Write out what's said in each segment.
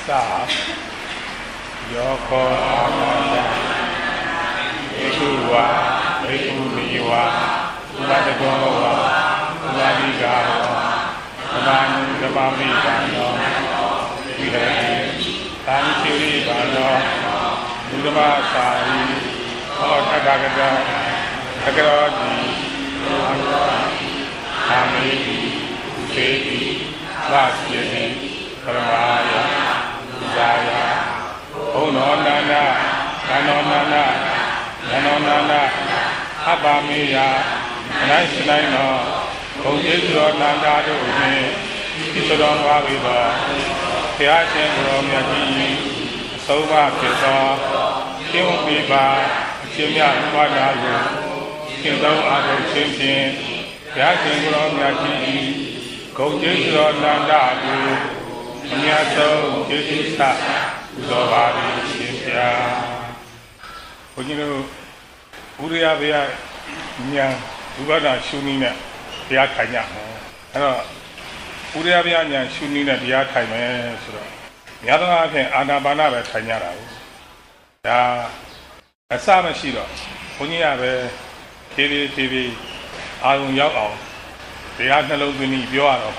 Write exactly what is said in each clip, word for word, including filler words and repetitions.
sa yoko akanda Ikuwa Ikuniwa Ubadagowa Ubadigawa Abanu Dabami Bano Vihari Tankiri Bano Udama Sari Otagagada Tagarodi Amiri Utebi Vasyani Paramaya Zaya Ono Nana Nano Nana Nano Nana Abamiya Naisinaino Kongizro Nanda Dune Isodon Waviba Tiachen Romyati Soma Kisa Kim Biba Chimya Manalu Kindau Ado Chimpin Tiachen Romyati Kongizro Nanda Dune Nyaso Kisisa Zovari Chimpya Ujino Uriya Via Nyang Ugana Shunina Dia Kanya. Ano Uriya Via Nyang Shunina Dia Kanya Sura. Yadana Anabana Kanyara. Ya Asama Shiro. Unia Ve Kiri T V Alun Yao. Dia Naloguni Bioa.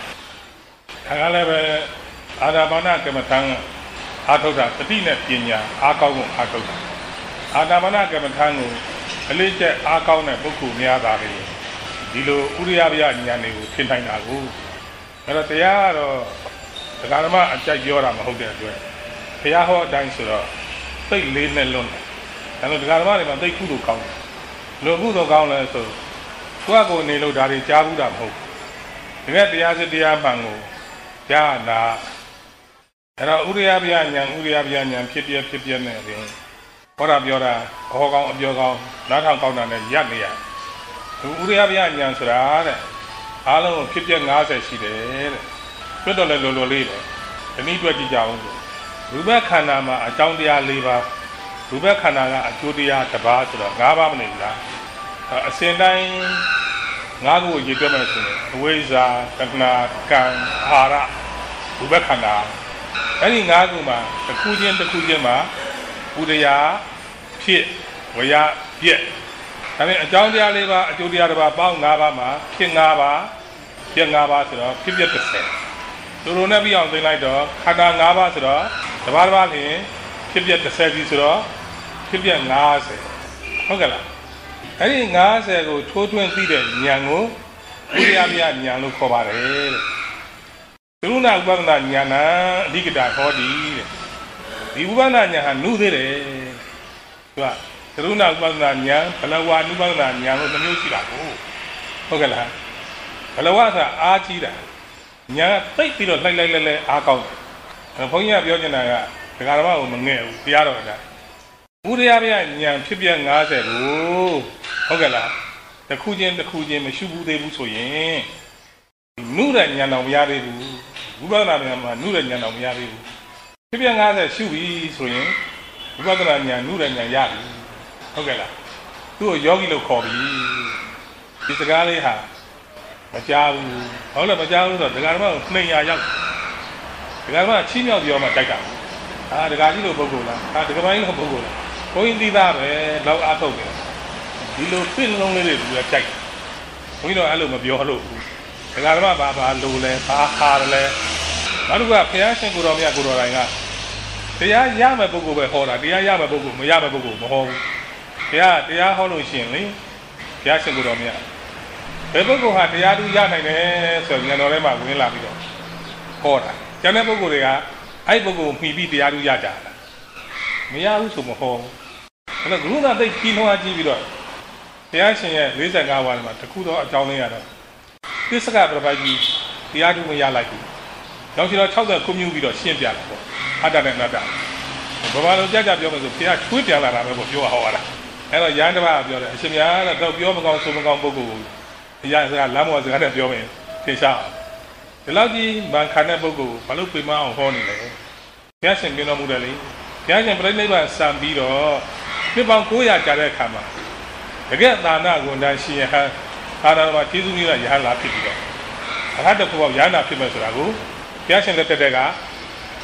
Hagale Anabana Kamatanga Atoda, Tina Pinya, Akau Atoda. Adamana Gamatango, a little Akau Buku Niabari, Dilo Uriabia Nyani, Tintanago, Melatea, the Garama and Jayoram Hogan, Piaho Dansura, they lean alone, and the Garama they could count. No good of Gauna, so Quago Nilo Dari Jabuda Hope. You get the Azadia Mango, Jana, and Uriabia and Uriabia and Pipia Pipia. What up your Hogong of your gong, not Hong Kong and Yania. Uriabia Yansura, Alan Kitchen Gaza, she did. Put on a little leader. The need to be down. Rebecca Nama, a Joundia Liva, Rebecca Naga, a Judia Tabasura, Gaba Nila, a Sendine Nago Yitamas, Weza, Kana, Kan, Hara, Rebecca Na. Any Naguma, the Kujian, the Kujima. Udaya, Pit, Waya, Yet. I mean, a Joundia Liva, a Judia Bau Navama, King Nava, King Nava, Pipia percent. So don't ever be on the night dog, Hada Nava, the Barba, Pipia the Sedisra, Pipia Nase. Okay. Any Nase go two twenty Nyango, Udia Nyano Kobare. Luna Bana Nyana, Digida Hodi. The Ubana knew the Runa Bananya, Palawa Nubananya, the Musila. Ogala Palawasa Archida Nya, take it like Lele Akau. And Ponya Biogana, the Garama Mangel, the Arana. Uriabia Nyan, Pibian Gaze, oh, Ogala, the Kujan, the Kujan, the Shubu de Busoye. Nuda Yana Yari, Ubana, Nuda Yana Yari. Pibian Gaze, Shubi, Soye, Ubana, Nuda Yari. Ogala. Do a yogi look hobby. It's a galley ha. Majalu, all of Majalu, the Garma, playing a young. The Garma, Chino of Yoma Taka. Ah, the Gardino Bogola, ah, the Gamino Bogola. Going the Dave, Low Atoga. Below thin only little attack. We know Alum of your hello. The Garma Baba, Lule, Harle. Maruga, Piash and Guromia Guranga. The Yama Bogo, Hora, the Yama Bogo, Yama Bogo, Moho. Yeah, they are hollow shinly. Piash and Guromia. Ebogo had the Yadu Yana, so Yanorema will love you. Hora. Janabogoria, I bogo, maybe the Yadu Yada. Mia Usumo. And the Gruna they kino a givido. The Ashen, Liza Gawan, the Kudo of Jauliana. This guy provide you the Yadu Mia like you. Don't you know how the community of Simbia? Other than that. Bavalo Jaja Bioma, Pia Twitter, of your Hora. And a Yanava, Simia, the Bioma, Sumagon Bogo. Yaza Lam was another Biome, Tisha. The Lagi, Bancana Bogo, Palupima or Horny. Yes, and Bino Mudali. Yes, and Brenda Sambido. Nibankoya Jarekama. Again, Nana, when she had Hana Tizumina Yala Pipido. I had to go Yana Pimasrago. Yes, and the Tedega.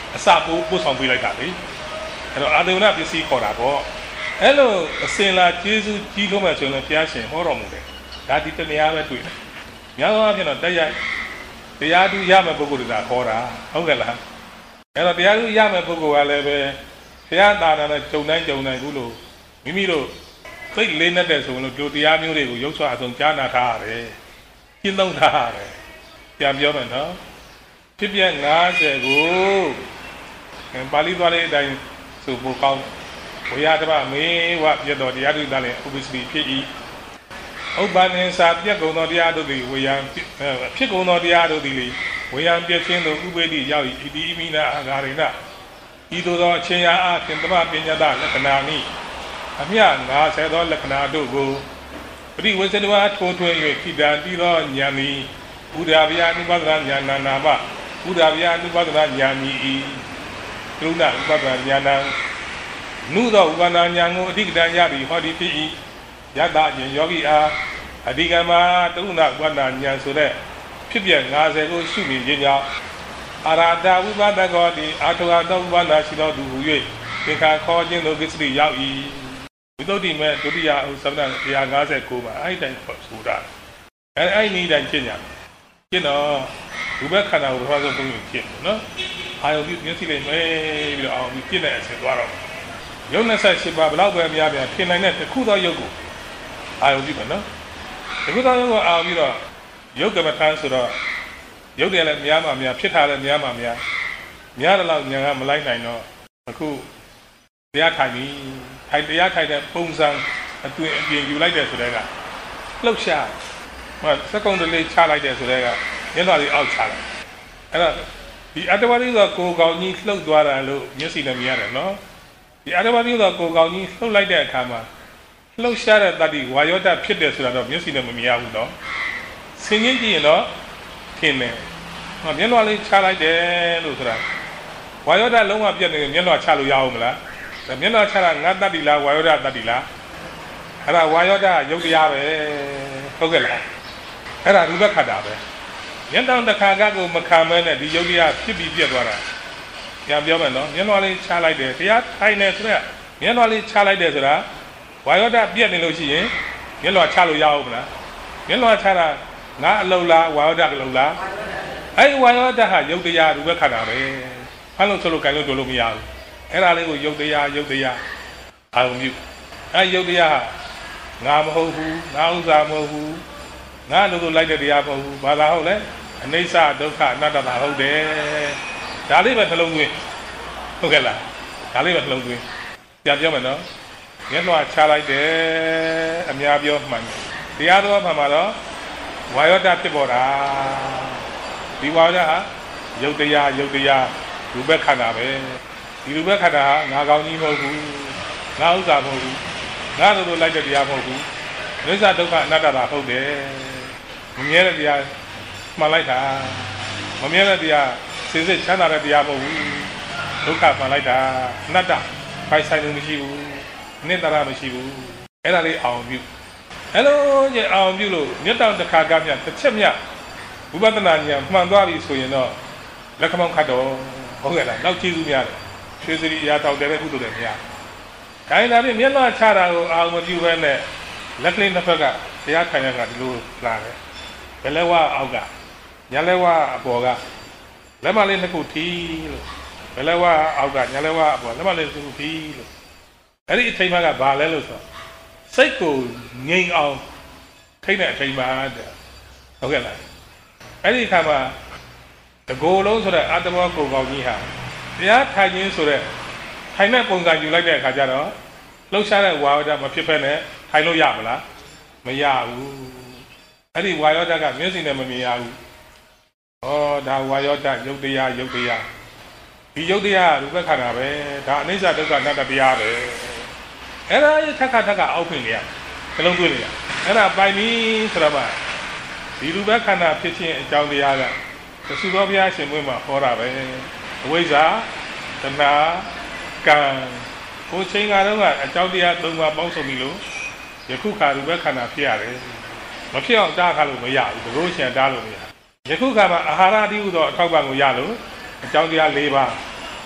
အစာပို့ပို့ဆောင်ပေးလိုက်တာလေအဲ့တော့အာဒေဝနာပစ္စည်းခေါ်တာပေါ့အဲ့လိုအစင်လာကျေးဇူးကြီးလို့မှဆိုရင်ဘုရားရှင်ဟောတော်မူတယ်ဒါဒီတတရားပဲတွေ့တယ်များသောအားဖြင့်တော့တရားတရားသူရမယ့်ပုဂ္ဂိုလ်တွေကခေါ်တာဟုတ်ကဲ့လားအဲ့တော့တရားသူရမယ့်ပုဂ္ဂိုလ်ကလည်းပဲဘုရားတာနာနဲ့ဂျုံတိုင်းဂျုံတိုင်းဘူးလို့မိမိတို့သိလေးနဲ့တဲ့ဆိုလို့ဒီတရားမျိုးတွေကိုရုပ်ဆွအဆုံးကြားနာထားရတယ်ရှင်းသုံးထားရတယ်ပြန်ပြောမယ်နော်ဖြစ်ပြငါးဆယ်ကိုပါဠိသွားလေးအတိုင်းဆိုပိုကောင်းဝေယဓမ္မမေဝပြတ်တော်တရားသူသားလည်းဥပ္ပစ္စည်းဖြစ်၏ဥပ္ပန္နစာပြတ်ကုန်သောတရားတို့သည်ဝေယံဖြစ်ကုန်သောတရားတို့သည်လေဝေယံပြည့်ခြင်းသို့ဥပ္ပေတိရောက်၏ဣတိမိနာအာဂါရိဏဤသို့သောအချင်းရာအခင်သမပညာတလက္ခဏာနိအမြငါးဆယ်သောလက္ခဏာတို့ကိုပရိဝေစနဝထိုးထွင်း၍ခိတံတိသောဉာဏ်သည်ဘုရားဗျာနိဗ္ဗာန်ဉာဏ်နာမဘုရားဗျာနိဗ္ဗာန်ဉာဏ်ဤဤကရုဏဥပဒ္ဒဉာဏံနုသောဥပဒဉာဏ်ကိုအဓိကတံရသည်ဟောဒီဖြစ်၏ယတအရှင်ယောဂီအားအဓိကမှာကရုဏဥပဒ္ဒဉာဏ်ဆိုတဲ့ဖြစ်ပြငါးဆယ်ကိုရှုနေခြင်းကြောင့်အာရတာဥပဒကောတိအာထောအသောဥပဒရှိသောသူဟူ၍သင်္ခါခေါ်ခြင်းသို့ကိစ္စရိရောက်၏ဝိသုဒ္ဓိမေဒုတိယဥသဗ္ဗနတရား၅၉မှာအဲ့ဒီတိုင်းဆိုတာအဲ့အဲ့ဒီတိုင်းရှင်းကြရှင်းတော့ဒီဘက်ခန္ဓာကိုဘာလို့ပုံလို့ရှင်းနော်အာယုံပြုမျက်စိလေးမဲပြီးတော့အောင်ပြီးပြည့်တဲ့အဆင်သွားတော့ယုံနဲ့ဆက်ရှိပါဘလောက်ပဲများများထင်နိုင်တဲ့တစ်ခုသောယုတ်ကိုအာယုံပြုမယ်နော်တစ်ခုသောယုတ်ကိုအာယုံပြီးတော့ယုတ်ကမ္မထမ်းဆိုတော့ယုတ်တယ်လည်းများမှများဖြစ်တာလည်းများမှများများတယ်လို့ညာကမလိုက်နိုင်တော့အခုတရားထိုင်ပြီးထိုင်တရားထိုင်တဲ့ပုံစံအတွင်အပြင်ယူလိုက်တယ်ဆိုတဲ့ကလှုပ်ရှားဟိုစက္ကုံတလေးချလိုက်တယ်ဆိုတဲ့ကမျက်နှာလေးအောက်ချလိုက်အဲ့တော့ဒီအတ္တဝါဒီကကိုယ်ကောင်းကြီးလှုပ်သွားတာလို့မျက်စိနဲ့မြင်ရတယ်နော်ဒီအတ္တဝါဒီကကိုယ်ကောင်းကြီးလှုပ်လိုက်တဲ့အခါမှာလှုပ်ရှားတဲ့တတ္တိဝါယောဓာတ်ဖြစ်တယ်ဆိုတာတော့မျက်စိနဲ့မမြင်ရဘူးနော်ဆင်ကြီးကြည့်ရင်တော့ထင်တယ်ဟောမျက်နှာလေးချလိုက်တယ်လို့ဆိုတာဝါယောဓာတ်လုံးဝပြတ်နေမျက်နှာချလို့ရအောင်မလားမျက်နှာချတာငါတတ္တိလားဝါယောဓာတ်တတ္တိလားအဲ့ဒါဝါယောဓာတ်ရုပ်တရားပဲဟုတ်ကဲ့လားအဲ့ဒါရူပခန္ဓာပဲမျက်တောင်တစ်ခါကကိုမခံမဲနဲ့ဒီယုတ်တရားဖြစ်ပြီးပြတ်သွားတာပြန်ပြောမယ်နော်မျက်နှာလေးချလိုက်တယ်တရားထိုင်နေဆိုတော့မျက်နှာလေးချလိုက်တယ်ဆိုတာဝါယောဓာတ်ပြတ်နေလို့ရှိရင်မျက်နှာချလို့ရအောင်မလားမျက်နှာချတာငါအလုံးလားဝါယောဓာတ်အလုံးလားအဲ့ဒီဝါယောဓာတ်ဟာယုတ်တရားရူပခန္ဓာပဲဖမ်းလို့ဆိုလို့ကြိုင်လို့တို့လို့မရဘူးအဲ့ဒါလေးကိုယုတ်တရားယုတ်တရားအာရုံပြုအဲ့ယုတ်တရားဟာငါမဟုတ်ဘူးငါဥစ္စာမဟုတ်ဘူးငါတို့တို့လိုက်တဲ့တရားမဟုတ်ဘူးဘာသာဟုတ်လဲအနိစ္စဒုက္ခအနတ္တတာဟုတ်တယ်ဒါလေးပဲနှလုံးသွင်းဟုတ်ကဲ့လားဒါလေးပဲနှလုံးသွင်းပြန်ပြောမယ်နော်မျက်နှာချလိုက်တယ်အများပြောမှန်တရားတော်မှန်မှာတော့ဝါယောဓာတ်ဖြစ်ပေါ်တာဒီဝါယောဓာတ်ဟာယုတ်တရားယုတ်တရားရူပခန္ဓာပဲဒီရူပခန္ဓာဟာငါကောင်းကြီးမဟုတ်ဘူးငါဥစ္စာမဟုတ်ဘူးငါတို့တို့လိုက်တဲ့တရားမဟုတ်ဘူးအနိစ္စဒုက္ခအနတ္တတာဟုတ်တယ်မမြဲတဲ့တရားမှန်လိုက်တာမမြဲတဲ့တရားစိစိချမ်းသာတဲ့တရားမဟုတ်ဘူးဒုက္ခမှန်လိုက်တာအနတ္တပိုင်ဆိုင်လို့မရှိဘူးအနိတ္တရမရှိဘူးအဲ့ဒါလေးအောင်ပြုအဲ့လိုကျအောင်ပြုလို့မြတ်တောင်တစ်ခါကမြတ်တစ်ချက်မြတ်ဝိပဿနာဉာဏ်မှန်သွားပြီဆိုရင်တော့လက်ခမောင်းခတ်တော့ဟုတ်ကဲ့လားနောက်ကျေးဇူးများတယ်ရွှေစရီအရာတောက်တယ်ပဲကုသိုလ်တယ်မရခိုင်းလာပြီမျက်နှာချတာကိုအာမပြုပဲနဲ့လက်ကလေးတစ်ဖက်ကတရားခိုင်ရကဒီလိုလာတယ်ဘယ်လဲဝအောက်ကညာလဲဝအပေါ်ကလက်မလေးနှစ်ခုထီးလို့ဘယ်လဲဝအောက်ကညာလဲဝအပေါ်လက်မလေးနှစ်ခုထီးလို့အဲ့ဒီအထိမ်းမှကဘာလဲလို့ဆိုစိတ်ကိုငြိမ်အောင်ထိတ်တဲ့အထိမ်းမှတဲ့ဟုတ်ကဲ့လားအဲ့ဒီအခါမှာတကိုယ်လုံးဆိုတဲ့အတ္တမောကိုယ်ကောင်းကြီးဟာတရားထိုင်ခြင်းဆိုတဲ့ထိုင်တဲ့ပုံစံယူလိုက်တဲ့အခါကျတော့လှုပ်ရှားတဲ့ဝါယောဓာတ်မဖြစ်ဖက်နဲ့ထိုင်လို့ရမလားမရဘူးအဲ့ဒီဝါယောဓာတ်ကမျက်စိနဲ့မမြင်ရဘူးဩဒါဝါယောဓာတ်ယုတ်တရားယုတ်တရားဒီယုတ်တရားရူပခန္ဓာပဲဒါအနိစ္စဒုက္ခအနတ္တတရားပဲအဲ့ဒါထက်ခါထက်ခါအောက်ဖွင့်နေရနှလုံးသွင်းနေရအဲ့ဒါပိုင်ပြီးဆိုတော့မှဒီရူပခန္ဓာဖြစ်ခြင်းအကြောင်းတရားကသစုတော်ဘုရားရှင်ဘုရားမှာဟောတာပဲအဝိဇ္ဇာတဏှာကံကိုချိန်ကတော့ကအကြောင်းတရားသုံးပါးပေါင်းစုံပြီလို့ယခုခါရူပခန္ဓာဖြစ်ရတယ်မဖြစ်အောင်တားခါလို့မရဘူးဘလို့ရှင်တားလို့မရယခုခါမှာအာဟာရတိဟုသောအထောက်ပံ့ကိုရလို့အကြောင်းတရား၄ပါး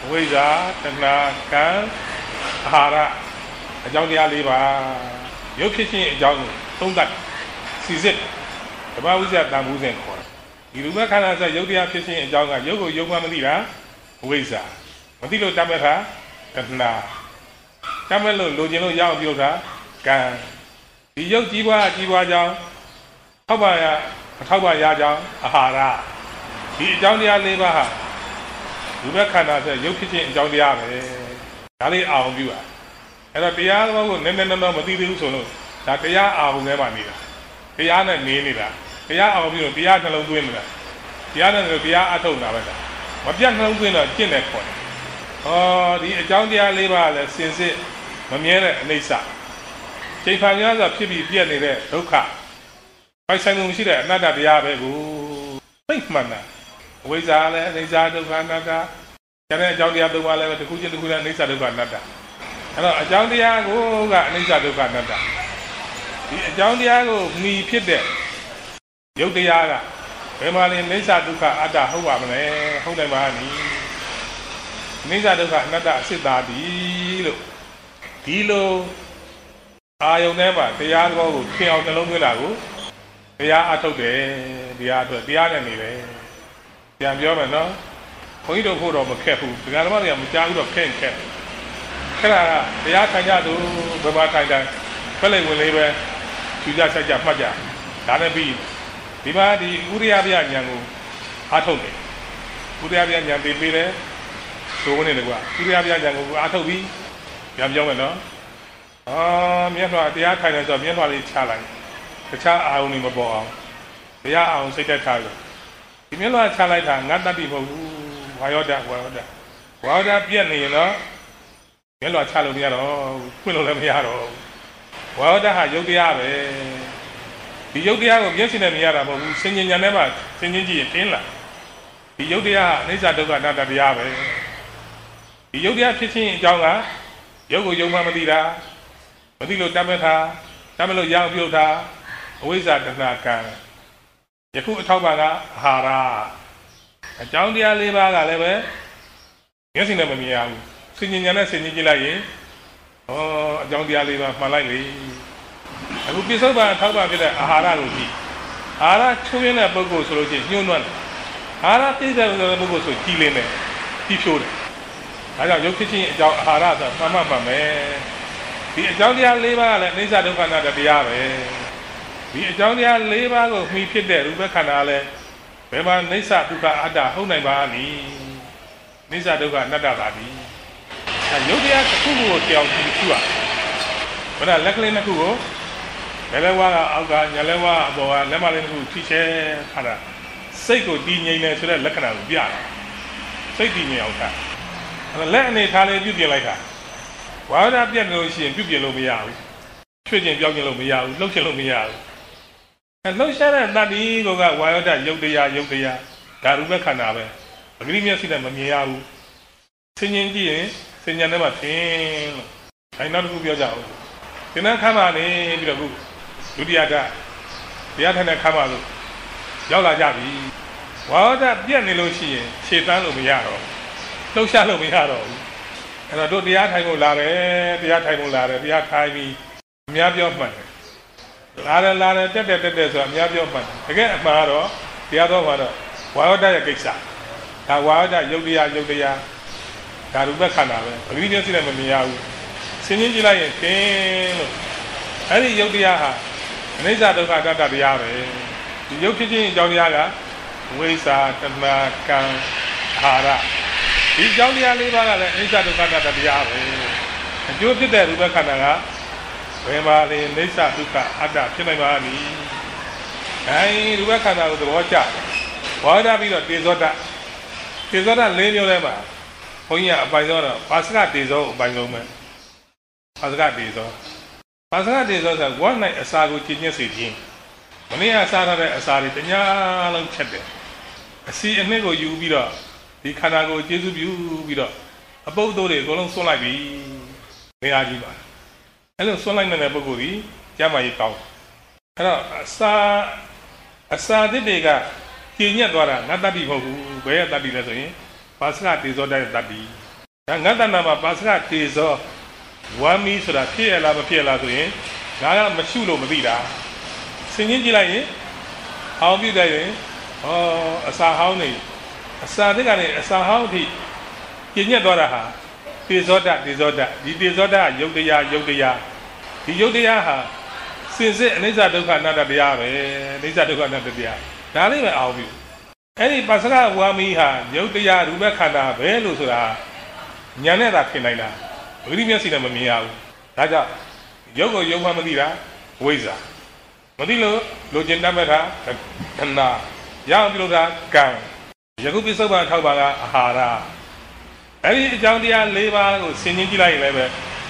ဝိဇ္ဇာတဏှာကံအာဟာရအကြောင်းတရား၄ပါးရုပ်ဖြစ်ခြင်းအကြောင်းကိုသုံးသပ်စီစစ်ဓမ္မဝိဇ္ဇာတန်ဖိုးစဉ်ခေါ်တယ်ဒီရူပခန္ဓာဆိုရုပ်တရားဖြစ်ခြင်းအကြောင်းကရုပ်ကိုရုပ်မှမသိတာဝိဇ္ဇာမသိလို့တတ်မဲ့တာတဏှာတတ်မဲ့လို့လိုချင်လို့ရအောင်ပြုတာကံဒီရုပ်ကြီးပွားကြီးပွားကြောင်းထောက်ပါရထောက်ပါရကြောင်းအာဟာရဒီအကြောင်းတရား၄ပါးဟာရူပခန္ဓာဆိုရုပ်ဖြစ်ခြင်းအကြောင်းတရားပဲဒါလေးအောင်ပြုတာအဲ့တော့တရားတော်ကိုနည်းနည်းတော့မသိသေးဘူးဆိုလို့ဒါတရားအောင်ထဲမှာနေတာတရားနဲ့နေနေတာတရားအောင်ပြုလို့တရားနှလုံးသွင်းနေတာတရားနဲ့တရားအထုတ်တာပဲဒါမပြတ်နှလုံးသွင်းတော့ကျင့်တယ်ခေါ်တယ်ဟောဒီအကြောင်းတရား၄ပါးလည်းစင်စစ်မမြဲတဲ့အနိစ္စချိန်ဖန်များစွာဖြစ်ပြီးပြည့်နေတဲ့ဒုက္ခပိုက်ဆိုင်မှုမရှိတဲ့အနတ္တတရားပဲကိုသိမှန်တာအဝိဇ္ဇာလည်းအနိစ္စဒုက္ခအနတ္တကျန်တဲ့အကြောင်းတရားသုံးပါးလည်းတစ်ခုချင်းတစ်ခုချင်းအနိစ္စဒုက္ခအနတ္တအဲ့တော့အကြောင်းတရားကိုကအနိစ္စဒုက္ခအနတ္တဒီအကြောင်းတရားကိုမှီဖြစ်တဲ့ယုတ်တရားကဘယ်မှာလဲအနိစ္စဒုက္ခအတ္တဟုတ်ပါမလဲဟုတ်တယ်ပါနီအနိစ္စဒုက္ခအနတ္တအစစ်သားဒီလို့ဒီလိုအာယုန်ထဲမှာတရားတော်ကိုထင်အောင်နှလုံးသွင်းတာကိုတရားအထုတ်တယ်တရားအတွက်တရားနဲ့နေတယ်ပြန်ပြောမယ်နော်ဘုန်းကြီးတို့ဖို့တော့မခက်ဘူးဒကာဓမ္မတွေကမကြားဘူးတော့ခက်ခက်ခက်တာကတရားထိုင်ကြသူဘယ်မှာထိုင်တိုင်းဖက်လိုက်ဝင်လေးပဲယူကြဆက်ကြမှတ်ကြဒါနဲ့ပြီးဒီမှာဒီဥရိယပြဉာဏ်ကိုအားထုတ်တယ်ဥရိယပြဉာဏ်သိပေးတယ်ဆိုဝင်နေတယ်ကွာဥရိယပြဉာဏ်ကိုအားထုတ်ပြီးပြန်ပြောမယ်နော်အာမျက်နှာတရားထိုင်တယ်ဆိုတော့မျက်နှာလေးချလိုက်တခြားအာရုံတွေမပေါ်အောင်တရားအောင်စိတ်သက်ထားလို့ဒီမျက်နှာချလိုက်တာငါတတ္တိမဟုတ်ဘူးဝါယောဒဝါယောဒဝါယောဒပြက်နေရင်တော့မျက်နှာချလို့မရတော့ဖွင့်လို့လည်းမရတော့ဝါယောဒဟာယုတ်တရားပဲဒီယုတ်တရားကိုမျက်စိနဲ့မြင်ရတာမဟုတ်ဘူးစင်ញဉာဏ်နဲ့မှစင်ញကြည့်ရင်တင်းလာဒီယုတ်တရားအနိစ္စဒုက္ခအနတ္တတရားပဲဒီယုတ်တရားဖြစ်ခြင်းအကြောင်းကယုတ်ကိုယုံမှမသိတာမသိလို့တတ်မဲ့တာတတ်မဲ့လို့ရအောင်ပြုတ်တာအဝိဇ္ဇာတဏှာကံယခုအထောက်ပါကအဟာရအကြောင်းတရား၄ပါးကလည်းပဲမျက်စိနဲ့မမြင်ရဘူးစင်ញဉာဏ်နဲ့စင်ញကြည့်လိုက်ရင်ဩအကြောင်းတရား၄ပါးမှန်လိုက်လေအခုပြစ္ဆုတ်ပါအထောက်ပါဖြစ်တဲ့အာဟာရကိုကြည့်အာဟာရချိုးရင်းတဲ့ပုဂ္ဂိုလ်ဆိုလို့ချင်းညှို့နှွမ်းတယ်အာဟာရပြည့်စုံတဲ့ပုဂ္ဂိုလ်ဆိုကြည်လင်းတယ်ကြီးဖြိုးတယ်ဒါကြောင့်ရုပ်ဖြစ်ခြင်းအကြောင်းအာဟာရဆိုတာမှန်မှန်ပဲဒီအကြောင်းတရား၄ပါးကလည်းအနိစ္စဒုက္ခအနတ္တတရားပဲဒီအကြောင်းတရား၄ပါးကိုမှီဖြစ်တဲ့ရူပခန္ဓာလည်းဘယ်မှာအနိစ္စဒုက္ခအတ္တဟုတ်နိုင်ပါ့နည်းအနိစ္စဒုက္ခအနတ္တပါပြီအဲရုပ်တရားတစ်ခုကိုကြောင်ကြည့်ကြည့်ပါဘယ်နဲ့လက်ကလေးတစ်ခုကိုဘယ်လဲဝါကအောက်ကညာလဲဝါအပေါ်ကလက်မလေးတစ်ခုထိချဲထားတာစိတ်ကိုတည်ငြိမ်တယ်ဆိုတဲ့လက္ခဏာကိုပြတာစိတ်တည်ငြိမ်အောင်ထားအဲလက်အနေထားလေးပြုပြင်လိုက်တာဝါဒပြတ်လို့ရှိရင်ပြုပြင်လို့မရဘူးချွတ်ကျင်ပြောင်းကျင်လို့မရဘူးလှုပ်ချင်လို့မရဘူးအဲလှုပ်ရှားတဲ့တတ္တိကိုကဝါယောဒယုတ်တရားယုတ်တရားဒါရူပခန္ဓာပဲပဂရိမျက်စိနဲ့မမြင်ရဘူးဆင်ញင်ကြည့်ရင်ဆင်ញံထဲမှာထင်းလို့အဲနောက်တစ်ခုပြောကြအောင်ဒီနေ့ခမ်းပါနေပြီးတော့ခုဒုတိယဓာတ်တရားထိုင်တဲ့ခမ်းပါလို့ရောက်လာကြပြီဝါယောဒပြတ်နေလို့ရှိရင်ခြေတန်းလို့မရတော့လှုပ်ရှားလို့မရတော့ဘူးအဲ့တော့တို့တရားထိုင်ဖို့လာတယ်တရားထိုင်ဖို့လာတယ်တရားထိုင်ပြီးအများပြောမှန်တယ်လာတယ်လာတယ်တက်တက်တက်တက်ဆိုအများပြောမှန်တယ်တကယ်အမှန်ကတော့တရားတော်မှာတော့ဝါယောဒရဲ့ကိစ္စဒါဝါယောဒယုတ်တရားယုတ်တရားဒါရူပခန္ဓာပဲပဂရိမျက်စိနဲ့မမြင်ရဘူးဆင်းချင်းကြည့်လိုက်ရင်ခင်းလို့အဲ့ဒီယုတ်တရားဟာအနိစ္စဒုက္ခအတ္တတရားပဲဒီယုတ်ဖြစ်ခြင်းအကြောင်းတရားကဝိဇ္ဇာတဏှာကံအာဟာရဒီအကြောင်းတရား၄ပါးကလည်းအနိစ္စဒုက္ခအတ္တတရားပဲအကျိုးဖြစ်တဲ့ရူပခန္ဓာကဘယ်မှာလဲအနိစ္စဒုက္ခအတ္တဖြစ်နိုင်ပါ့မည်အဲဒီရူပခန္ဓာကိုသဘောကျဝါဒပြီးတော့တေဇောတတေဇောတ၄မျိုးထဲမှာဘုန်းကြီးကအပိုင်ဆုံးတော့ပါစကတေဇောအပိုင်ဆုံးပဲပါစကတေဇောပါစကတေဇောဆိုဝတ်နိုင်အစာကိုကျင့်ညက်စေခြင်းမနေ့ကစားထားတဲ့အစာတွေတညာလုံးချက်တယ်အစီအနှစ်ကိုယူပြီးတော့ဒီခန္ဓာကိုကျေစုပြုပြီးတော့အပုပ်အသိုးတွေအကုန်လုံးဆွန့်လိုက်ပြီနေရာကြီးပါအဲ့လိုဆွန့်လိုက်နေတဲ့ပုဂ္ဂိုလ်ကြီးကျမ်းမာရေးကောင်းအဲ့တော့အစာအစာသစ်တွေကကျင့်ညက်သွားတာငါတတ္တိမဟုတ်ဘူးဘယ်ရတတ္တိလဲဆိုရင်ပါစကတေဇောတရဲ့တတ္တိဒါငတ်တနာမှာပါစကတေဇောဝမ်းမီဆိုတာဖြစ်ရလားမဖြစ်လားဆိုရင်ငါကမရှုလို့မသိတာဆင်ချင်းကြည့်လိုက်ရင်အောင်ပြတဲ့ရင်ဟောအစာဟောင်းနေအစာတဲ့ကနေအစာဟောင်းအထိပြည့်ညက်သွားတာဟာတေဇောတတေဇောတဒီတေဇောတယုတ်တရားယုတ်တရားဒီယုတ်တရားဟာစင်စစ်အနိစ္စဒုက္ခအနတ္တတရားပဲအနိစ္စဒုက္ခအနတ္တတရားဒါလေးပဲအောင်ပြီအဲ့ဒီပါစကဝါမီဟာယုတ်တရားရူပခန္ဓာပဲလို့ဆိုတာညာနဲ့သာထင်နိုင်တာဝိရိမျက်စိနဲ့မမြင်ရဘူးဒါကြောင့်ယုတ်ကိုယုတ်မှမသိတာဝိဇ္ဇာမသိလို့လိုချင်တတ်မဲ့တာခဏရအောင်ပြုလုပ်တာကံယခုပိဿုပန်ထောက်ပါကအာဟာရအဲ့ဒီအကြောင်းတရား၄ပါးကိုဆင်ခြင်ကြည့်လိုက်ရင်လည်းပဲဩ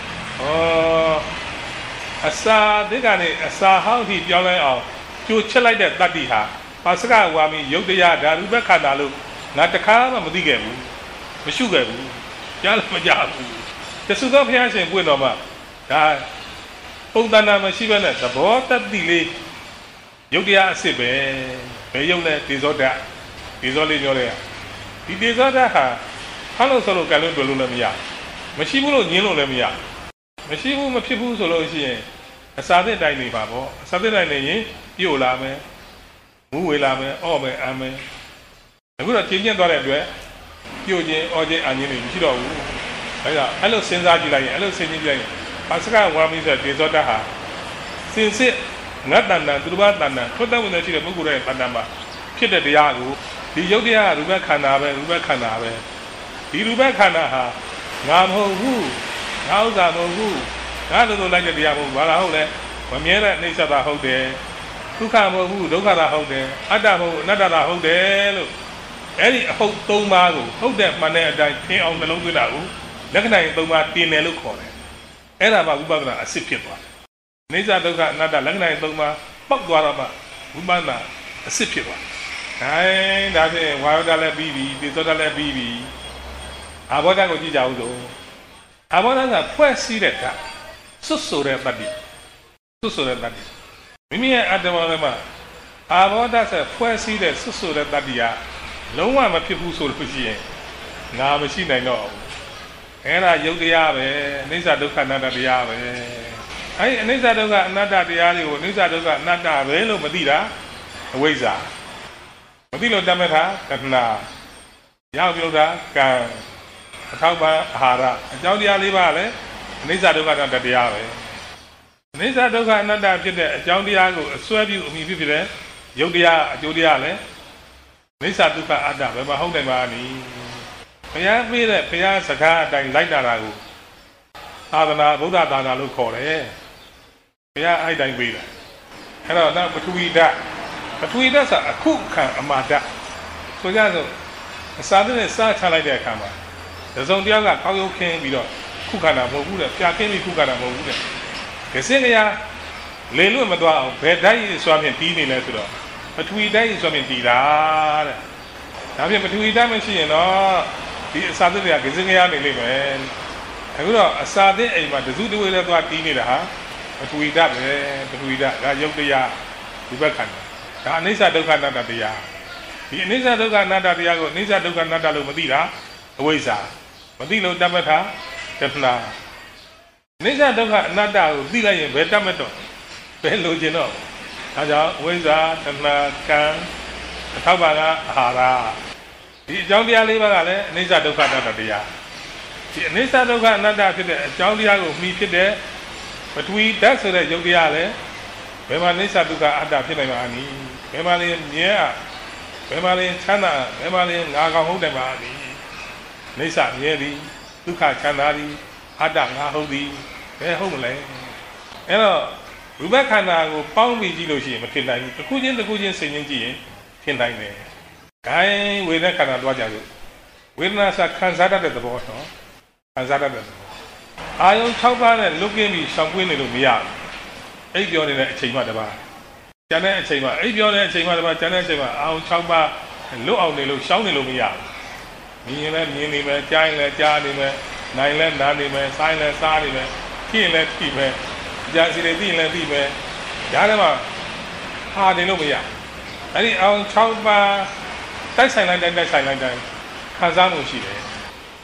အစာဒီကနေအစာဟောင်းထိပြောင်းလဲအောင်ကြိုချက်လိုက်တဲ့တတ္တိဟာပါစကဝါမီယုတ်တရားဓာရူပခန္ဓာလို့ငါတခါမှမသိခဲ့ဘူးမရှုခဲ့ဘူးကြားလည်းမကြားဘူးတသုသောဘုရားရှင်ပွင့်တော်မှာဒါပုံသဏ္ဍာန်မရှိဘဲနဲ့သဘောတတ္တိလေးယုတ်တရားအစစ်ပဲဘယ်ယုတ်လဲဒေဇောဓာတ်ဒေဇောလေးပြောလိုက်ဒီဒေဇောဓာတ်ဟာဟောလို့ဆိုလို့ကံလို့တွေ့လို့လည်းမရမရှိဘူးလို့ညင်းလို့လည်းမရမရှိဘူးမဖြစ်ဘူးဆိုလို့ရှိရင်အစာသစ်တိုင်းနေပါပေါ့အစာသစ်တိုင်းနေရင်ပြို့လာမယ်မူးဝေလာမယ်အော့မယ်အမ်းမယ်အခုတော့ကျင်းကျင်းသွားတဲ့အတွက်ပြို့ခြင်းအော့ခြင်းအမ်းခြင်းတွေမရှိတော့ဘူးဒါကြောင့်အဲ့လိုစဉ်းစားကြည့်လိုက်ရင်အဲ့လိုစဉ်းကြည့်လိုက်ရင်ပါစကဝါမီဆိုဒေဇောဓာတ်ဟာစင်စစ်ငတ်တန်တန်သူတစ်ပါးတန်တန်ထွတ်တတ်ဝင်တဲ့ရှိတဲ့ပုဂ္ဂိုလ်ရဲ့တန်တန်မှာဖြစ်တဲ့တရားကိုဒီယုတ်တရားရူပခန္ဓာပဲရူပခန္ဓာပဲဒီရူပခန္ဓာဟာငါမဟုတ်ဘူးငါဥစ္စာမဟုတ်ဘူးငါတို့လိုလိုက်တဲ့တရားမဟုတ်ဘူးဘာလားဟုတ်လဲမမြဲတဲ့အိဋ္ဌတာဟုတ်တယ်ဒုက္ခမဟုတ်ဘူးဒုက္ခတာဟုတ်တယ်အတ္တမဟုတ်အနတ္တတာဟုတ်တယ်လို့အဲ့ဒီအဟုတ်၃ပါးကိုဟုတ်တဲ့မှန်တဲ့အတိုင်းသင်အောင်နှလုံးသွင်းတာကိုလက္ခဏာ၃ပါးတင်တယ်လို့ခေါ်တယ်အဲ့ဒါမှဝိပဿနာအစစ်ဖြစ်သွားတယ်အိဋ္ဌဒုက္ခအနတ္တလက္ခဏာ၃ပါးပောက်သွားတော့မှဝိပဿနာအစစ်ဖြစ်သွားတယ်ဒါဖြင့်ဝါယောဓာတ်လည်းပြီးပြီသေသောဓာတ်လည်းပြီးပြီအာဘောဓာတ်ကိုကြည့်ကြအောင်ဆိုအာဘောဓာတ်ကဖွဲ့စည်းတဲ့ဓာတ်စွတ်ဆိုတဲ့တတ္တိစွတ်ဆိုတဲ့တတ္တိမိမိရဲ့အတ္တဝါထဲမှာအာဘောဓာတ်ဆက်ဖွဲ့စည်းတဲ့စွတ်ဆိုတဲ့တတ္တိကလုံးဝမဖြစ်ဘူးဆိုလို့ရှိရင်ငါမရှိနိုင်တော့ဘူးအဲ့ဒါယုတ်တရားပဲအနိစ္စဒုက္ခအနတ္တတရားပဲအဲ့ဒီအနိစ္စဒုက္ခအနတ္တတရားတွေကိုအနိစ္စဒုက္ခအနတ္တပဲလို့မသိတာအဝိဇ္ဇာမသိလို့တတ်မဲ့တာကဏရောက်ပြုတ်တာကံအထောက်ပံ့အာဟာရအကြောင်းတရား၄ပါးလည်းအနိစ္စဒုက္ခအနတ္တတရားပဲအနိစ္စဒုက္ခအနတ္တဖြစ်တဲ့အကြောင်းတရားကိုအစွဲပြုအမိဖြစ်ဖြစ်တဲ့ယုတ်တရားအကျိုးတရားလည်းအနိစ္စဒုက္ခအတ္တပဲမဟုတ်နိုင်ပါဘူးဘုရားပြတဲ့ဘုရားစကားအတိုင်းလိုက်တာကိုသာသနာဗုဒ္ဓသာသနာလို့ခေါ်တယ်ဘုရားအဲ့တိုင်းပြတာအဲ့တော့နောက်ပထဝီဓာတ်ပထဝီဓာတ်ဆိုအခုခံအမာဓာတ်ဆိုကြဆိုအစာနဲ့စားချလိုက်တဲ့အခါမှာဒဇုံတယောက်ကကောက်ရုပ်ခင်းပြီးတော့ခုခန္ဓာမဟုတ်ဘူးတဲ့ပြာခင်းပြီးခုခန္ဓာမဟုတ်ဘူးတဲ့ကစင်းကရလေလွတ်မသွားအောင်ဘယ်ဓာတ်ကြီးစွာဖြင့်တီးနေလဲဆိုတော့ပထဝီဓာတ်ကြီးစွာဖြင့်တီးတာတဲ့ဒါဖြင့်ပထဝီဓာတ်မရှိရင်တော့ဒီအစာသစ်တွေကကစင်းကရနေလိမ့်မယ်အခုတော့အစာသစ်အိမ်မှာဒဇုတဝေလည်းသွားတီးနေတာဟာပထဝီဓာတ်ပဲပထဝီဓာတ်ဒါယုတ်တရားဒီဘက်ခန္ဓာဒါအနိစ္စဒုက္ခအနတ္တတရားဒီအနိစ္စဒုက္ခအနတ္တတရားကိုအနိစ္စဒုက္ခအနတ္တလို့မသိတာအဝိဇ္ဇာမသိလို့တတ်မှတ်တာတဏှာအနိစ္စဒုက္ခအနတ္တကိုသိလိုက်ရင်ဘယ်တတ်မှတ်တော့ဘယ်လိုချင်တော့ဒါကြောင့်အဝိဇ္ဇာတဏှာကံအထောက်ပါကအာဟာရဒီအကြောင်းတရား၄ပါးကလည်းအနိစ္စဒုက္ခအနတ္တတရားဒီအနိစ္စဒုက္ခအနတ္တဖြစ်တဲ့အကြောင်းတရားကိုမှီဖြစ်တဲ့ပထဝီဓာတ်ဆိုတဲ့ယုတ်တရားလည်းဘယ်မှာအနိစ္စဒုက္ခအတ္တဖြစ်နိုင်မှာအနည်းဘယ်မှာလဲမြဲဘယ်မှာလဲချမ်းသာဘယ်မှာလဲငါကောင်ဟုတ်တယ်မှာအနည်းအိဋ္ဌမြဲသည်ဒုက္ခချမ်းသာသည်အတ္တငါဟုတ်သည်ဘယ်ဟုတ်မလဲအဲ့တော့ရူပခန္ဓာကိုပေါင်းပြီးကြည့်လို့ရှိရင်မထင်နိုင်ဘူးတစ်ခုချင်းတစ်ခုချင်းဆင်ခြင်ကြည့်ရင်ထင်နိုင်တယ်ဂိုင်းဝေဒနာခန္ဓာတွားကြလို့ဝေဒနာစာခံစားတတ်တဲ့သဘောနော်ခံစားတတ်တဲ့သဘောအာယုံ၆ပါးနဲ့လွတ်ကင်းပြီးရှောင်ကွင်းနေလို့မရဘူးအိပ်ပြောနေတဲ့အချိန်မှတပါးကျန်တဲ့အချိန်မှအိပ်ပြောနေတဲ့အချိန်မှတပါးကျန်တဲ့အချိန်မှအာယုံ၆ပါးလွတ်အောင်နေလို့ရှောင်နေလို့မရဘူးမြင်ရင်လည်းမြင်နေမယ်ကြားရင်လည်းကြားနေမယ်နိုင်လည်းနားနေမယ်စားရင်လည်းစားနေမယ်ထိရင်လည်းထိမယ်ကြာစီလည်းသိရင်လည်းသိမယ်ရားထဲမှာဟာနေလို့မရအဲ့ဒီအောင်၆ပါးတိုက်ဆိုင်လိုက်တိုင်းတိုက်ဆိုင်လိုက်တိုင်းခံစားမှုရှိတယ်ခ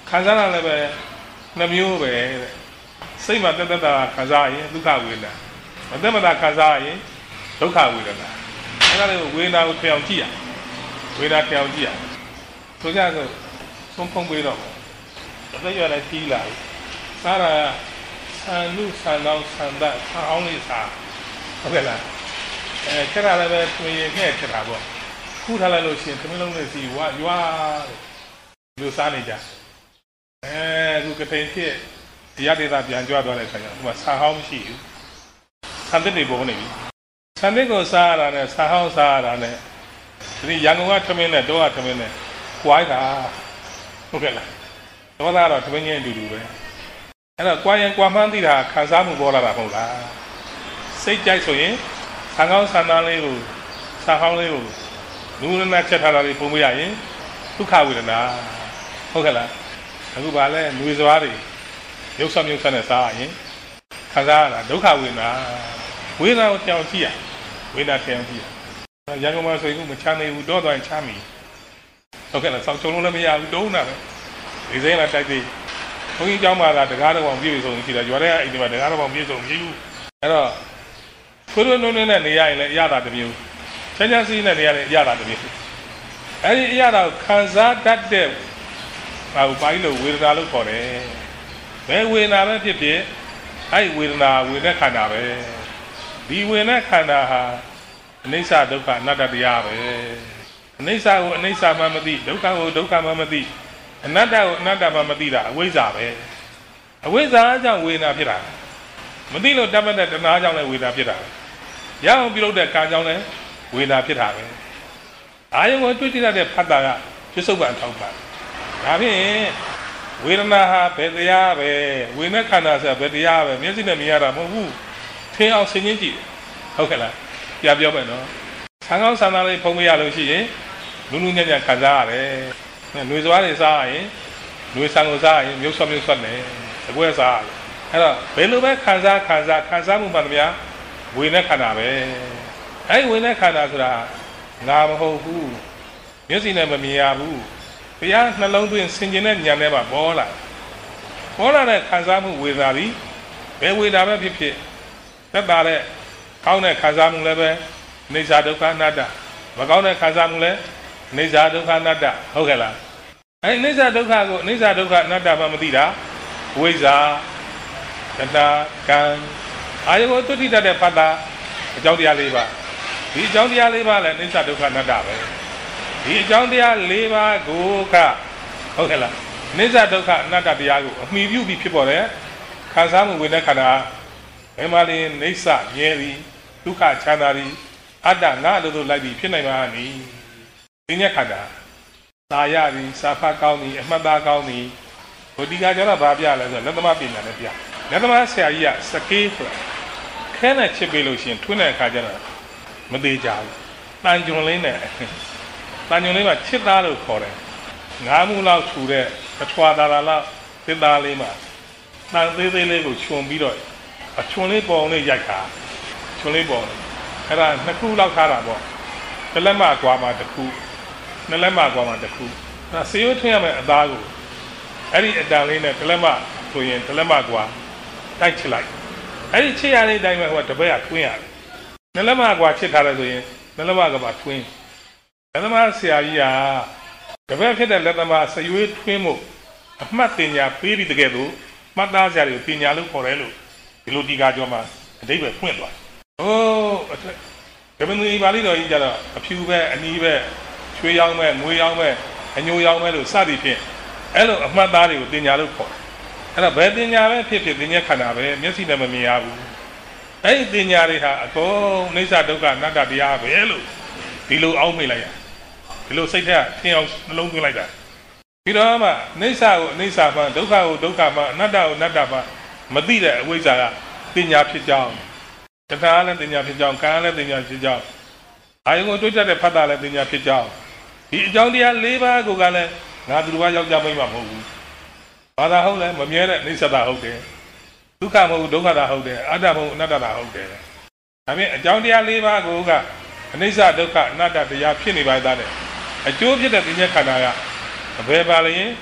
ခံစားရလည်းပဲနှမျိုးပဲတဲ့စိတ်မှာတက်တက်တာခံစားရင်ဒုက္ခဝေဒနာမတက်မတာခံစားရင်ဒုက္ခဝေဒနာအဲ့ဒါလေးကိုဝေဒနာကိုထင်အောင်ကြည့်ရဝေဒနာထင်အောင်ကြည့်ရဆိုကြဆိုဆုံးဖုံးပေးတော့အသက်ရွယ်လည်းကြီးလာပြီစားတာဆန်လူဆန်တော့ဆန်တဲ့ဆန်အောင်လေးစားဟုတ်ကဲ့လားအဲခက်တာလည်းပဲပြင်ရင်ခဲ့ခက်တာပေါ့ခုထားလိုက်လို့ရှိရင်သမီးလုံးနဲ့စီဝါရွာတဲ့လူစားနေကြအဲခုကတိန်ဖြစ်ရတဲ့သားပြန်ကြွသွားတဲ့ခါကျတော့ဟိုမှာဆန်ဟောင်းမရှိဘူးဆန်တဲ့တွေပုံနေပြီဆန်တဲ့ကိုစားရတာနဲ့ဆန်ဟောင်းစားရတာနဲ့ဒီရန်ကုန်ကထမင်းနဲ့တော့ကထမင်းနဲ့ကွားတာဟုတ်ကဲ့လားတော့ကတော့ထမင်းချင်းအတူတူပဲအဲ့တော့ကွာရင်ကွာမှန်းသိတာခံစားမှုပေါ်လာတာမဟုတ်လားစိတ်ကြိုက်ဆိုရင်ဆန်ကောင်းဆန်သားလေးကိုဆန်ဟောင်းလေးကိုလူနဲ့ချက်ထားတာလေးပုံမရရင်ဒုက္ခဝေဒနာဟုတ်ကဲ့လားအခုပါလဲလူစွားတွေရုပ်ဆောင်ရုပ်ဆောင်နဲ့စားရရင်ခံစားရတာဒုက္ခဝေဒနာဝေဒနာကိုကြောင်ကြည့်ရဝေဒနာကြောင်ကြည့်ရရန်ကုန်မှာဆိုရင်မချမ်းနေဘူးတော့တော့ချမ်းမီဟုတ်ကဲ့လားစောင့်ချုံလို့လည်းမရဘူးတုံးတာပဲဒီစိမ်းလာတိုက်သေးဘုန်းကြီးကျောင်းမှာတကားတော်ပြည့်စုံရှိတာရွာထဲအိမ်တွေမှာတကားတော်ပြည့်စုံမရှိဘူးအဲ့တော့ခွေးလွန်းလွန်းနဲ့နေရရင်လည်းအရသာတစ်မျိုးချမ်းချမ်းစီးနဲ့နေရရင်အရသာတစ်မျိုးအဲ့ဒီအရသာကိုခံစားတတ်တဲ့ဘာလို့ပိုင်းလို့ဝေဒနာလို့ခေါ်တယ်ဘယ်ဝေဒနာပဲဖြစ်ဖြစ်အဲ့ဒီဝေဒနာဝေဒနာခန္ဓာပဲဒီဝေဒနာခန္ဓာဟာအနိစ္စဒုက္ခအနတ္တတရားပဲအနိစ္စကိုအနိစ္စမှမသိဒုက္ခကိုဒုက္ခမှမသိအနတ္တကိုအနတ္တမှမသိတာအဝိဇ္ဇာပဲအဝိဇ္ဇာကြောင့်ဝေဒနာဖြစ်တာမသိလို့တတ်မှတ်တဲ့တဏှာကြောင့်လည်းဝေဒနာဖြစ်တာရအောင်ပြုလုပ်တဲ့ကံကြောင့်လည်းဝေဒနာဖြစ်တာပဲအာယုံကိုတွေ့ကြည့်တဲ့ဖတ်တာကပြစ္ဆုတ်ပံထောက်ပါဒါဖြင့်ဝေဒနာဟာဘယ်တရားပဲဝေဒနာခန္ဓာဆိုတာဘယ်တရားပဲမျက်စိနဲ့မြင်ရတာမဟုတ်ဘူးထင်အောင်ဆင်ခြင်ကြည့်ဟုတ်ကဲ့လားပြပြောမယ်နော်ဆန်းကောင်းဆန်းသားလေးဖုံးမရလို့ရှိရင်နူးနူးညံ့ညံ့ခံစားရတယ်နှွေစွားတွေစားရင်နှွေဆန်ကိုစားရင်မြုပ်ဆွတ်မြုပ်ဆွတ်နေအကွဲစားရတယ်အဲ့တော့ဘယ်လိုပဲခံစားခံစားခံစားမှုမှန်သမျှဝေဒနာခန္ဓာပဲအဲ့ဝေဒနာခန္ဓာဆိုတာငါမဟုတ်ဘူးမျက်စိနဲ့မမြင်ရဘူးတရားနှလုံးသွင်းဆင်ခြင်တဲ့ဉာဏ်ထဲမှာပေါ်လာပေါ်လာတဲ့ခံစားမှုဝေဒနာသည်ဘယ်ဝေဒနာပဲဖြစ်ဖြစ်သက်သာတဲ့ကောင်းတဲ့ခံစားမှုလည်းပဲအိစ္ဆာဒုက္ခအနတ္တမကောင်းတဲ့ခံစားမှုလည်းအိစ္ဆာဒုက္ခအနတ္တဟုတ်ကဲ့လားအဲအိစ္ဆာဒုက္ခကိုအိစ္ဆာဒုက္ခအနတ္တမှမသိတာဝိဇ္ဇာတဏှာကံအာယုကိုတုဋ္ဌိတတ်တဲ့ဖတ်တာအကြောင်းတရား၄ပါးဒီအကြောင်းတရား၄ပါးလည်းအိစ္ဆာဒုက္ခအနတ္တပဲဒီအကြောင်းတရား၄ပါးကိုကဟုတ်ကဲ့လားအိစ္ဆာဒုက္ခအနတ္တတရားကိုအမိပြုပြီးဖြစ်ပေါ်တဲ့ခံစားမှုဝေဒနာခန္ဓာဘယ်မှာလဲအိစ္ဆာမြဲသည်ဒုက္ခချမ်းသာသည်အတ္တငါလို့လို့လိုက်ပြီးဖြစ်နိုင်မှာနီဒီညက်ခန္ဓာသာရသည်စာဖတ်ကောင်းသည်အမှတ်သားကောင်းသည်ဘုဒီကကျတော့ဘာပြလဲဆိုတော့လက်သမပညာနဲ့ပြလက်သမဆရာကြီးကစကေးဆိုတာခဲနဲ့ချစ်ပေးလို့ရှိရင်ထွန်းတဲ့အခါကျတော့မသေးကြဘူးတန်ကြွန်လေးနဲ့တန်ကြွန်လေးမှာချစ်သားလို့ခေါ်တယ်ငါးမှုလောက်ထူတဲ့အထွာသာသာလောက်သစ်သားလေးမှာတန်သေးသေးလေးကိုခြုံပြီးတော့အချွန်လေးပေါ်အောင်လေးရိုက်ခါချွန်လေးပေါ်အဲ့ဒါနှစ်ခုလောက်ထားတာပေါ့တစ်လက်မကွာမှာတစ်ခုနှစ်လက်မကွာမှာတစ်ခုဒါစေရိုးထွင်းရမယ်အသားကိုအဲ့ဒီအတန်လေးနဲ့တစ်လက်မဆိုရင်တစ်လက်မကွာတိုက်ချလိုက်အဲ့ဒီချစ်ရတဲ့တိုင်းမှာဟိုတပည့်ကထွင်းရတယ်နှစ်လက်မကွာချစ်ထားတယ်ဆိုရင်နှစ်လက်မကပါထွင်းလက်သမားဆရာကြီးကတပည့်ဖြစ်တဲ့လက်သမားစရွေးထွင်းမှုအမှတ်တင်ညာပေးပြီးတကယ်လို့မှတ်သားဆရာတွေကိုတင်ညာလို့ခေါ်တယ်လို့ဒီလိုဒီကာကျော်မှာအဓိပ္ပာယ်ဖွင့်သွားတယ်။အိုးကမ္ဘာကြီးပါဠိတော်ကြီးကြတော့အဖြူပဲအနီးပဲချွေးရောင်းပဲငွေရောင်းပဲအညိုရောင်းပဲလို့စသည်ဖြင့်အဲ့လိုအမှတ်သားတွေကိုတင်ညာလို့ခေါ်တယ်။အဲ့တော့ဘယ်တင်ညာပဲဖြစ်ဖြစ်တင်ညာခန္ဓာပဲမျက်စိနဲ့မမြင်ရဘူး။အဲ့ဒီတင်ညာတွေဟာအကုန်အိစ္ဆဒုက္ခအနတ္တတရားပဲလို့ဒီလိုအောက်မေ့လိုက်ရဒီလိုစိတ်ထက်ထင်အောင်နှလုံးသွင်းလိုက်တာပြီးတော့မှအိစ္ဆကိုအိစ္ဆမှဒုက္ခကိုဒုက္ခမှအနတ္တကိုအနတ္တမှမသိတဲ့အဝိဇ္ဇာကတင်ညာဖြစ်ကြောင်းတဏှာလည်းတင်ညာဖြစ်ကြောင်းကံလည်းတင်ညာဖြစ်ကြောင်းအာယုံကိုတွေးတတ်တဲ့ဖတ်တာလည်းတင်ညာဖြစ်ကြောင်းဒီအကြောင်းတရား၄ပါးကိုကလည်းငါသူတော်ယောက်ျားမိန်းမမဟုတ်ဘူးဘာသာဟုတ်လဲမမြဲတဲ့အိစ္ဆတာဟုတ်တယ်ဒုက္ခမဟုတ်ဒုက္ခတာဟုတ်တယ်အတ္တမဟုတ်အနတ္တတာဟုတ်တယ်ဒါဖြင့်အကြောင်းတရား၄ပါးကိုကအနိစ္စဒုက္ခအနတ္တတရားဖြစ်နေပါသားတဲ့အကျိုးဖြစ်တဲ့ဉာဏ်ခန္ဓာကဘယ်ပါလဲ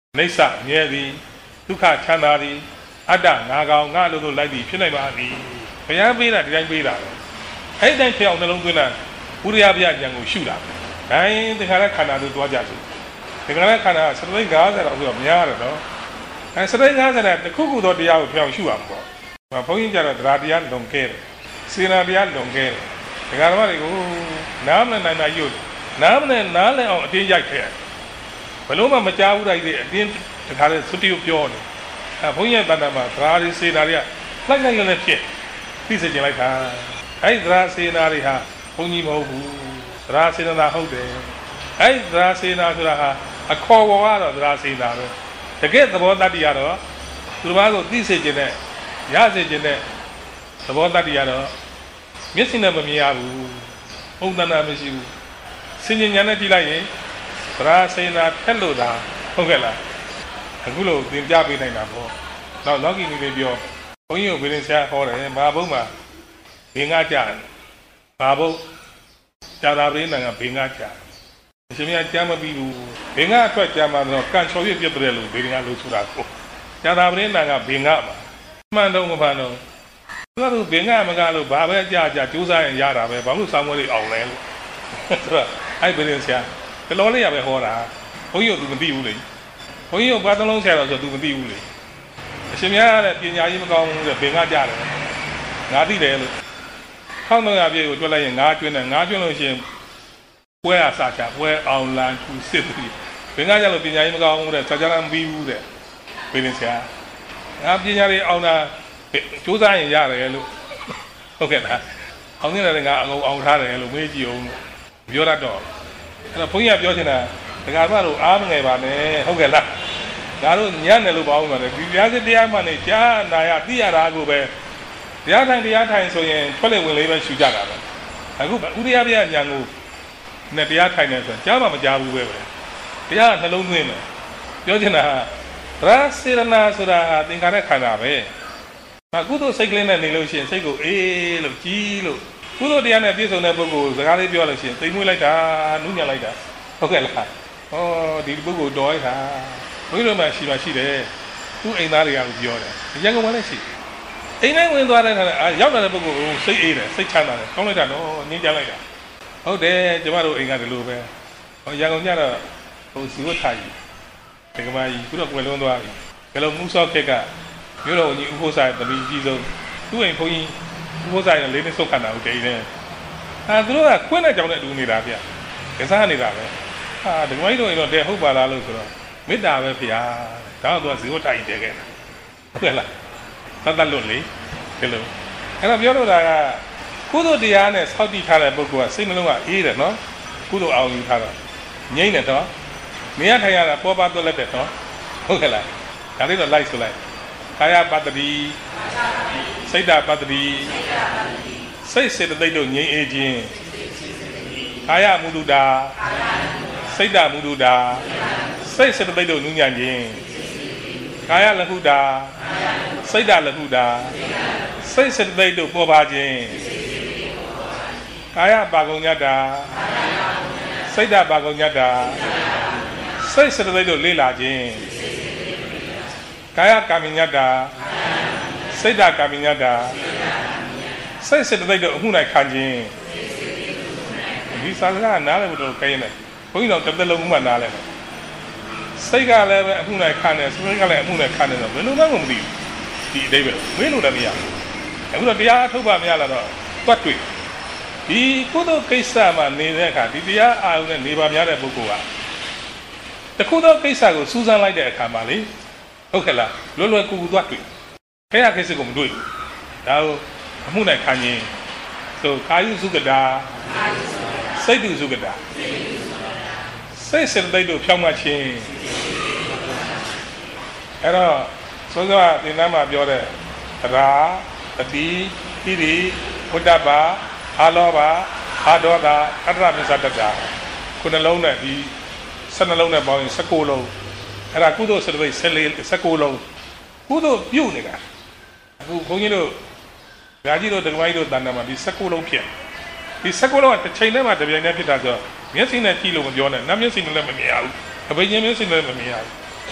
နိစ္စမြဲသည်ဒုက္ခချမ်းသာသည်အတ္တငါကောင်ငါလို့လို့လိုက်ပြီးဖြစ်နိုင်ပါသည်ဘုရားပေးတာဒီတိုင်းပေးတာပဲအဲ့တိုင်းဖြစ်အောင်နှလုံးသွင်းတာဥရိယပြဉာဏ်ကိုရှုတာဒိုင်းသင်္ခါရခန္ဓာတို့တွားကြစို့သင်္ခါရခန္ဓာစတိတ်၅၀တော့ဆိုတော့များတယ်နော်အဲစတိတ်၅၀နဲ့တစ်ခုခုသောတရားကိုပြောင်းရှုရမှာပေါ့ဘုန်းကြီးကျတော့တရားတရားလွန်ကဲတယ်စေနာတရားလွန်ကဲတယ်ဒကာဓမ္မတွေကိုနားမနဲ့နိုင်နိုင်ယုတ်နားမနဲ့နားလဲအောင်အတင်းရိုက်ခဲ့ဘလို့မှမကြားဘူးတိုက်တဲ့အတင်းတခါလဲသုတိကိုပြောနေအဲဘုန်းကြီးရဲ့တဏ္ဍာမှာသရာရီစေနာတွေကလိုက်လိုက်လည်းဖြစ်သိစေချင်လိုက်တာအဲဒီသရာစေနာတွေဟာဘုန်းကြီးမဟုတ်ဘူးသရာစေနာဟုတ်တယ်အဲဒီသရာစေနာဆိုတာဟာအခေါ်ဝေါ်ကတော့သရာစေနာပဲတကယ်သဘောတတ္တိကတော့သူတစ်ပါးကိုသိစေချင်တဲ့ရစေချင်တဲ့သဘောတတ္တိကတော့မျက်စိနဲ့မမြင်ရဘူးပုံသဏ္ဍာန်မရှိဘူးစဉ္ညာနဲ့ကြည့်လိုက်ရင်သရာစေနာထက်လို့သာဟုတ်ကဲ့လားအခုလို့သင်ပြပေးနိုင်တာပေါ့နောက်လောကီနည်းလေးပြောဘုန်းကြီးကိုဘယ်ရင်ဆရာဟောတယ်မဟာဘုံမှာဘေငါကြတယ်မဟာဘုံကြာတာပရိသတ်ကဘေငါကြအရှင်မြတ်ကြားမပြီးဘူးဘေငါအထွက်ကြားမှာတော့ကန်ချော်ရပြတ်တယ်လို့ဘေငါလို့ဆိုတာကိုကြာတာပရိသတ်ကဘေငါမှာမှန်တော့မမှန်တော့သူကသူဘေငါမကလို့ဘာပဲကြာကြာကြိုးစားရင်ရတာပဲဘာလို့စောင်းမွေးလေးအောင်လဲလို့ဆိုတော့အဲ့ဘယ်ရင်ဆရာဘယ်လိုလဲရပဲဟောတာဘုန်းကြီးကသူမသိဘူးလေဘုန်းကြီးကဘာသုံးလုံးဆရာတော့ဆိုသူမသိဘူးလေအရှင်မြတ်ကလည်းပညာကြီးမကောင်းဘူးတဲ့ဘေငါကြတယ်ငါသိတယ်လို့ခေါင်းတော့ရပြေကိုကြွလိုက်ရင်ငါကျွင်းတယ်ငါကျွင်းလို့ရှိရင်ပွဲအစားချပွဲအောင်လန်သူစစ်ပြီးဘေငါကြလို့ပညာကြီးမကောင်းဘူးတဲ့ဆရာကမပြီးဘူးတဲ့ဘယ်ရင်ဆရာငါပညာရေးအောင်တာကြိုးစားရင်ရတယ်လို့ဟုတ်ကဲ့လားအောင်နေတယ်ငါအကုန်အောင်ထားတယ်လို့မေးကြည့်အောင်လို့ပြောတတ်တော့အဲ့တော့ဘုန်းကြီးကပြောချင်တာဒကာမတို့အားမငယ်ပါနဲ့ဟုတ်ကဲ့လားငါတို့ညံ့တယ်လို့ပါအောင်ပါတယ်ဒီတရားစစ်တရားမှနဲ့ကြားနာရသိရတာကိုပဲတရားထိုင်တရားထိုင်ဆိုရင်ထွက်လေဝင်လေးပဲရှူကြတာပဲအခုဥရိယပြဉာဏ်ကိုနဲ့တရားထိုင်နေဆိုရင်ကြားမှမကြားဘူးပဲပဲတရားနှလုံးသွင်းမယ်ပြောချင်တာရာစေရနာဆိုတာသင်္ခါရခန္ဓာပဲအခုတို့စိတ်ကလေးနဲ့နေလို့ရှိရင်စိတ်ကိုအေးလို့ကြီးလို့ကုသိုလ်တရားနဲ့ပြည့်စုံတဲ့ပုဂ္ဂိုလ်စကားလေးပြောလို့ရှိရင်သိမ့်မွေးလိုက်တာနူးညံ့လိုက်တာဟုတ်ကဲ့လားဟောဒီပုဂ္ဂိုလ်တော်လိုက်တာဘုရားတော်မှာရှိမှရှိတယ်သူ့အိမ်သားတွေကပြောတယ်ရန်ကုန်မှာလည်းရှိအိမ်တိုင်းဝင်သွားတဲ့ခါရောက်လာတဲ့ပုဂ္ဂိုလ်စိတ်အေးတယ်စိတ်ချမ်းသာတယ်ကောင်းလိုက်တာနော်ငြင်းကြလိုက်တာဟုတ်တယ်ကျမတို့အိမ်ကဒီလိုပဲဟောရန်ကုန်ကျတော့ဟိုစီဝတ်ထားကြီးဒီကမာကြီးခုတော့ကွယ်လွန်းသွားပြီကလုံးမှုဆော့ခက်ကမြို့တော်ကြီးဥဖို့ဆိုင်တမီကြီးဆုံးသူ့အိမ်ဘုန်းကြီးဥဖို့ဆိုင်နဲ့လေးနှစ်ဆုတ်ခန္ဓာကိုတည်နေဟာသူတို့ကခွင့်နဲ့ကြောင်နဲ့အတူနေတာဗျကစားနေတာပဲဟာဒီကမာကြီးတို့အိမ်တော့တဲ့ဟုတ်ပါလားလို့ဆိုတော့မေတ္တာပဲဖေဟာဒါတော့သူကဇီဝထိုင်တဲခဲ့တာဟုတ်ကဲ့လားသတ်တတ်လွတ်လေဒီလိုအဲ့တော့ပြောလို့တာကကုသိုလ်တရားနဲ့စောင့်တည်ထားတဲ့ပုဂ္ဂိုလ်ကစိတ်နှလုံးကအေးတယ်နော်ကုသိုလ်အောင်ယူထားတော့ငြိမ့်တယ်တော့နေရထိုင်ရတာပေါ်ပါတော့လက်တယ်နော်ဟုတ်ကဲ့လားဒါလေးတော့လိုက်ဆိုလိုက်ကာယပတ္တိစိတ်ဓာပတ္တိစိတ်စေတသိက်တို့ငြိမ်းအေးခြင်းကာယမုဒ္ဒတာစိတ်ဓာမုဒ္ဒတာစိတ်စေတသိက်တို့နုညံ့ခြင်းကာယလဟုတာစိတ်ဓာလဟုတာစိတ်စေတသိက်တို့ပေါ်ပါခြင်းကာယပါကုံညတ္တာစိတ်ဓာပါကုံညတ္တာစိတ်စေတသိက်တို့လေးလာခြင်းကာယကာမိညတ္တာစိတ်ဓာကာမိညတ္တာစိတ်စေတသိက်တို့အမှု၌ခံခြင်းဒီစာစကားနားလည်ဖို့တော့ခရင်တယ်ဘုန်းကြီးတော်တစ်သက်လုံးမှနားလည်တယ်စိတ်ကလည်းပဲအမှုနဲ့ခံတယ်စိတ်ကလည်းအမှုနဲ့ခံတယ်ဆိုဘယ်လိုမှမသိဘူးဒီအတိတ်ပဲမင်းလို့လည်းမရဘူးအခုတော့တရားအထုတ်ပါမရလာတော့တွတ်တွေ့ဒီကုသိုလ်ကိစ္စမှာနေတဲ့အခါဒီတရားအာရုံနဲ့နေပါများတဲ့ပုဂ္ဂိုလ်ကတခုသောကိစ္စကိုစူးစမ်းလိုက်တဲ့အခါမှာလေဟုတ်ကဲ့လားလွယ်လွယ်ကူကူတွတ်တွေ့ခဲရခိစ္စကိုမတွေ့ဘူးဒါကိုအမှုနဲ့ခံခြင်းဆိုကာယုစုကတာစိတ်တုစုကတာစိတ်စေတသိက်တို့ဖြောင်းမှခြင်းအဲ့တော့စောစောကဒီနားမှာပြောတဲ့ရာတတိဟိရိဘုဒ္ဓဘာအာလောဘအာဒေါသအတ္တမစ္ဆတ္တခုနှလုံးနဲ့ဒီဆယ်နှလုံးနဲ့ပေါင်းရင်ဆယ်ကိုလုံးအဲ့ဒါကုသိုလ်စေတသိက်ဆယ်လေးဆယ်ကိုလုံးကုသိုလ်ပြုတ်နေတာအခုဘုန်းကြီးတို့ဓာကြီးတို့ဓမ္မကြီးတို့တန်တမှာဒီဆယ်ကိုလုံးဖြစ်ဒီဆယ်ကိုလုံးကတစ်ချိန်တည်းမှာတစ်ပြိုင်တည်းဖြစ်တာဆိုတော့မျက်စိနဲ့ကြည့်လို့မပြောနဲ့နတ်မျက်စိနဲ့လည်းမမြင်ရဘူးအဘိညာဉ်မျက်စိနဲ့လည်းမမြင်ရဘူး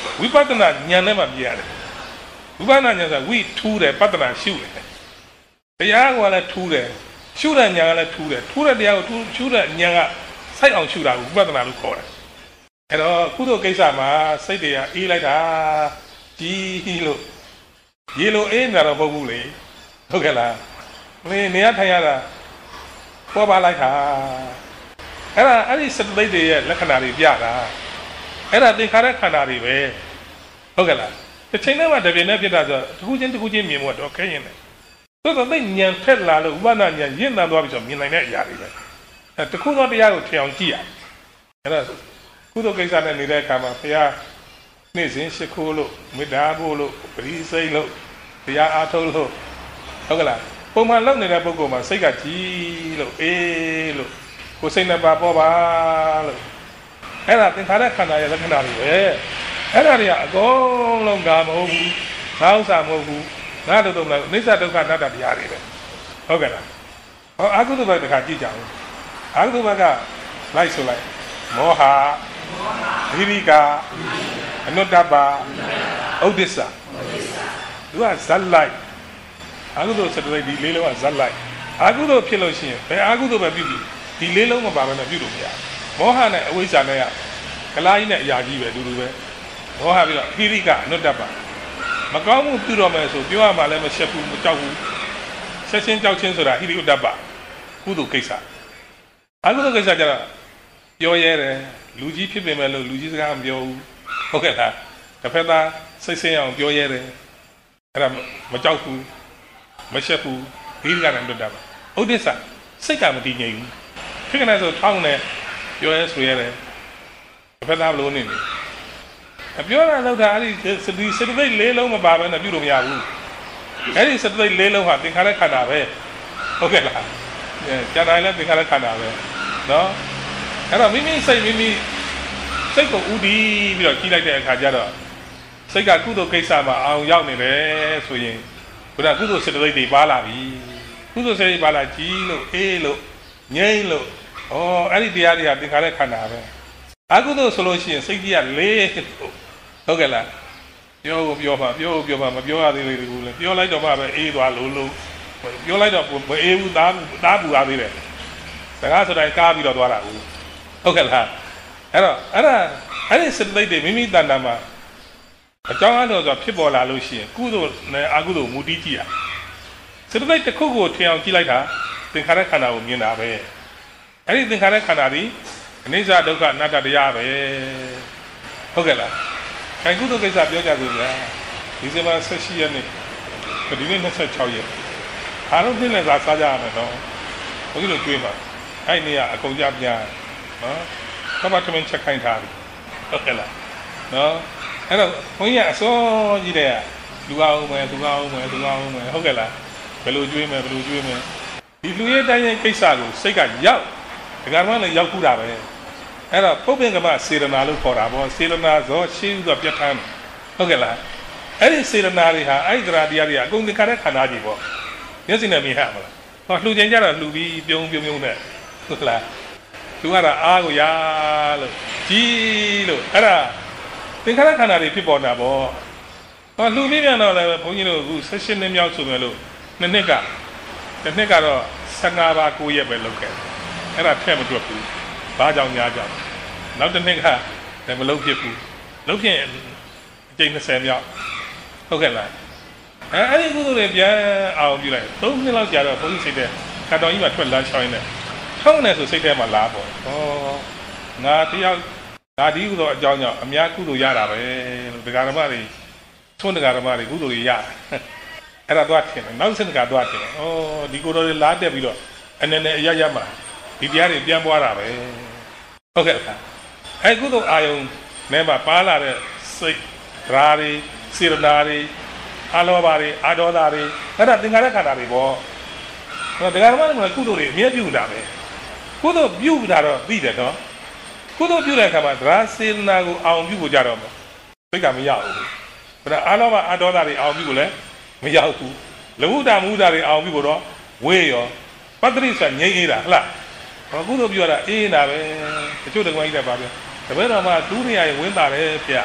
ဝိပဿနာဉာဏ်နဲ့မှပြရတယ်ဝိပဿနာဉာဏ်ဆိုဝိထူးတယ်ပဿနာရှုတယ်တရားကလည်းထူးတယ်ရှုတဲ့ဉာဏ်ကလည်းထူးတယ်ထူးတဲ့တရားကိုထူးရှုတဲ့ဉာဏ်ကစိုက်အောင်ရှုတာကိုဝိပဿနာလို့ခေါ်တယ်အဲ့တော့ကုသိုလ်ကိစ္စမှာစိတ်တွေကအေးလိုက်တာကြီးလို့ရေလိုအေးနေတာတော့မဟုတ်ဘူးလေဟုတ်ကဲ့လားနေနေရထိုင်ရတာပေါ်ပါလိုက်တာအဲ့ဒါအဲ့ဒီစတသိက်တွေရဲ့လက္ခဏာတွေပြတာအဲ့ဒါသင်္ခါရခန္ဓာတွေပဲဟုတ်ကဲ့လားတစ်ချိန်တည်းမှာတပြင်းနဲ့ဖြစ်တာဆိုတခုချင်းတခုချင်းမြင်ဖို့တော့ခဲရင်တယ်သို့တော့သိဉာဏ်ထက်လာလို့ဥပဒနာဉာဏ်ရင့်တန်သွားပြီဆိုမြင်နိုင်တဲ့အရာတွေပဲအဲတခုသောတရားကိုထင်အောင်ကြည့်ရအဲ့ဒါကုသိုလ်ကိစ္စနဲ့နေတဲ့အခါမှာဘုရားနေ့စဉ်ရှိခိုးလို့မေတ္တာပို့လို့ပရိစိတ်လို့တရားအားထုတ်လို့ဟုတ်ကဲ့လားပုံမှန်လုပ်နေတဲ့ပုဂ္ဂိုလ်မှာစိတ်ကကြီးလို့အေးလို့ကိုယ်စိတ်နှစ်ပါးပေါ်ပါလို့အဲ့ဒါသင်္ခါရခန္ဓာရဲ့လက္ခဏာတွေပဲအဲ့ဒါတွေကအကုန်လုံးငါမဟုတ်ဘူးငါဥစ္စာမဟုတ်ဘူးငါတို့တော့မလားအိစ္ဆဒုက္ခအနတ္တတရားတွေပဲဟုတ်ကဲ့လားဟောအကုသိုလ်ဘက်တခါကြည့်ကြအောင်အကုသိုလ်ဘက်ကလိုက်ဆိုလိုက်မောဟဒိဋ္ဌိကအနုတ္တပဥဒ္ဒစ္စသူကဇက်လိုက်အကုသိုလ်စတသိက်ဒီလေးလုံးကဇက်လိုက်အကုသိုလ်ဖြစ်လို့ရှိရင်ဘယ်အကုသိုလ်ပဲပြုပြီးဒီလေးလုံးမပါဘဲနဲ့ပြုလို့မရမောဟနဲ့အဝိဇ္ဇာနဲ့ကလာကြီးနဲ့အရာကြီးပဲအတူတူပဲမောဟပြီးတော့ဒိဋ္ဌိကအနုတ္တပမကောင်းမှုပြုတော့မယ်ဆိုပြောရမှလည်းမရှက်ဘူးမကြောက်ဘူးဆက်ချင်းကြောက်ချင်းဆိုတာဟိရိဥဒ္ဒပကုသိုလ်ကိစ္စအကုသိုလ်ကိစ္စကျတော့ပြောရဲတယ်လူကြီးဖြစ်ပေမဲ့လို့လူကြီးစကားမပြောဘူးဟုတ်ကဲ့လားတစ်ဖက်သားစိတ်ဆင်းအောင်ပြောရဲတယ်အဲ့ဒါမကြောက်ဘူးမရှက်ဘူးဒီကလည်းလွတ်တာပါဥဒိစ္စစိတ်ကမတည်ငြိမ်ဘူးဖြစ်ကနေဆိုထောင်းနေပြောရဲဆိုရဲတယ်တစ်ဖက်သားဘလို့နေနေပြောတာလောက်တာအဲ့ဒီစတိစတိလေးလုံးမပါဘဲနဲ့ပြုလို့မရဘူးအဲ့ဒီစတိလေးလုံးဟာသင်္ခါရခန္ဓာပဲဟုတ်ကဲ့လားကျန်တိုင်းလည်းသင်္ခါရခန္ဓာပဲနော်အဲ့တော့မိမိစိတ်မိမိစိတ်ကိုဥတည်ပြီးတော့ကြီးလိုက်တဲ့အခါကျတော့စိတ်ကကုသိုလ်ကိစ္စမှာအောင်ရောက်နေတယ်ဆိုရင်ခုနကုသိုလ်စေတသိက်တွေပါလာပြီကုသိုလ်စေတသိက်ပါလာကြီးလို့အေးလို့ငြိမ့်လို့ဩအဲ့ဒီတရားတွေကသင်္ခါရခန္ဓာပဲအကုသိုလ်ဆိုလို့ရှိရင်စိတ်ကြီးကလေးဟုတ်ကဲ့လားပြောကိုပြောပါပြောကိုပြောပါမပြောရသေးဘူးလေပြောလိုက်တော့မှပဲအေးသွားလို့လို့ပြောလိုက်တော့မအေးဘူးသားသားပူသွားသေးတယ်စကားဆိုတိုင်းကားပြီးတော့သွားတာဘူးဟုတ်ကဲ့လားအဲ့တော့အဲ့ဒါအဲ့ဒီစတိတ်တွေမိမိတဏ္ဍာမှာအကြောင်းအလို့ဆိုဖြစ်ပေါ်လာလို့ရှိရင်ကုသိုလ်နဲ့အကုသိုလ်မူတည်ကြည့်ရစတိတ်တစ်ခုကိုထင်အောင်ကြည့်လိုက်တာသင်္ခါရခန္ဓာကိုမြင်တာပဲအဲ့ဒီသင်္ခါရခန္ဓာဒီအနိစ္စဒုက္ခအနတ္တတရားပဲဟုတ်ကဲ့လားခိုင်ကုသိုလ်ကိစ္စပြောကြပြီဗျာဒီဇင်ဘာ၁၈ရက်နေ့ဒီနေ့၂၆ရက်အားလုံးပြင်လဲစားစားကြရမယ်တော့ဘုရားတို့ကြွေးပါအဲ့ဒီနေရာအကုန်ကြပြန်နော်ဘာမှထမင်းချက်ခိုင်းထားပြီဟုတ်ကဲ့လားနော်အဲ့တော့ဘုန်းကြီးကအစောကြီးတဲ့လူအောင်မယ်လူအောင်မယ်လူအောင်မယ်ဟုတ်ကဲ့လားဘယ်လိုကြွေးမယ်ဘယ်လိုကြွေးမယ်ဒီလူရဲ့တိုင်းရဲ့ကိစ္စကိုစိတ်ကရောက်ဒကာမလည်းရောက်ခုတာပဲအဲ့တော့ပုပ္ပင်ကမစေရနာလို့ခေါ်တာပေါ့စေရနာဇောရှင်းဥစွာပြတ်ထမ်းဟုတ်ကဲ့လားအဲ့ဒီစေရနာတွေဟာအဲ့ဒီတရားတရားတွေကအကုန်သင်္ခါရခန္ဓာကြီးပေါ့မျက်စိနဲ့မြင်ရမလားဟောလှူခြင်းကြတော့လှူပြီးပြုံးပြုံးပြုံးနဲ့ဟုတ်လားသူကတော့အားကိုရလို့ကြီးလို့အဲ့ဒါသင်္ခါရခန္ဓာတွေဖြစ်ပေါ်တာပေါ့ဟောလှူပြီးပြန်တော့လည်းဘုန်းကြီးတို့အခု၁၈နှစ်မြောက်ဆိုမယ်လို့နှစ်နှစ်ကတစ်နှစ်ကတော့၁၅ပါး၉ရက်ပဲလုပ်ခဲ့အဲ့ဒါထည့်မတွက်ဘူးဘာကြောင့်ညာကြောင့်နောက်တစ်နှစ်ကလည်းမလုပ်ဖြစ်ဘူးလုပ်ဖြစ်အကျိန်၂၀မြောက်ဟုတ်ကဲ့လားအဲအဲ့ဒီကုသိုလ်တွေပြန်အောင်ပြုလိုက်၃နှစ်လောက်ကြာတော့ဘုန်းကြီးစိတ်တဲ့ကတော်ကြီးမှထွက်လမ်းချောင်းနေထောင်းနေဆိုစိတ်ထဲမှာလာပေါ့ဟောငါတယောက်ငါဒီကုသိုလ်အကြောင်းကြောင့်အများကုသိုလ်ရတာပဲလို့ဒကာဓမ္မတွေသွန်းဒကာဓမ္မတွေကုသိုလ်တွေရအဲ့ဒါသွားထင်တယ်နောက်ဆက်ဒကာသွားထင်တယ်ဩဒီကုသိုလ်တွေလာတက်ပြီးတော့အနေနဲ့အရရမှာဒီတရားတွေပြန်ပွားတာပဲဟုတ်ကဲ့လားအဲကုသိုလ်အာယုံနဲ့မှာပါလာတဲ့စိတ်ဓာတ်တွေစေရနာတွေအာလောဘတွေအာဒေါသတွေအဲ့ဒါသင်္ခါရခန္ဓာတွေပေါ့ဟောတရားဓမ္မတွေကုသိုလ်တွေအမြဲပြုတာပဲကုသိုလ်ပြုတာတော့သိတယ်နော်ကုသိုလ်ပြုတဲ့အခါမှာဓာတ်စေရနာကိုအောင်ပြုဖို့ကြတော့စိတ်ကမရဘူးဒါအာလောဘအာဒေါသတွေအောင်ပြုဖို့လည်းမရဘူးလဟုတာမူတာတွေအောင်ပြုဖို့တော့ဝေးရောပတ္တိဆိုငြိမ့်အေးတာဟုတ်လားဟောကုသိုလ်ပြုရတာအေးနေတာပဲတချို့တကွာကြီးလည်းပါပဲတပည့်တော်မှာဒုနေရာရင်ဝင်တာတယ်ဗျ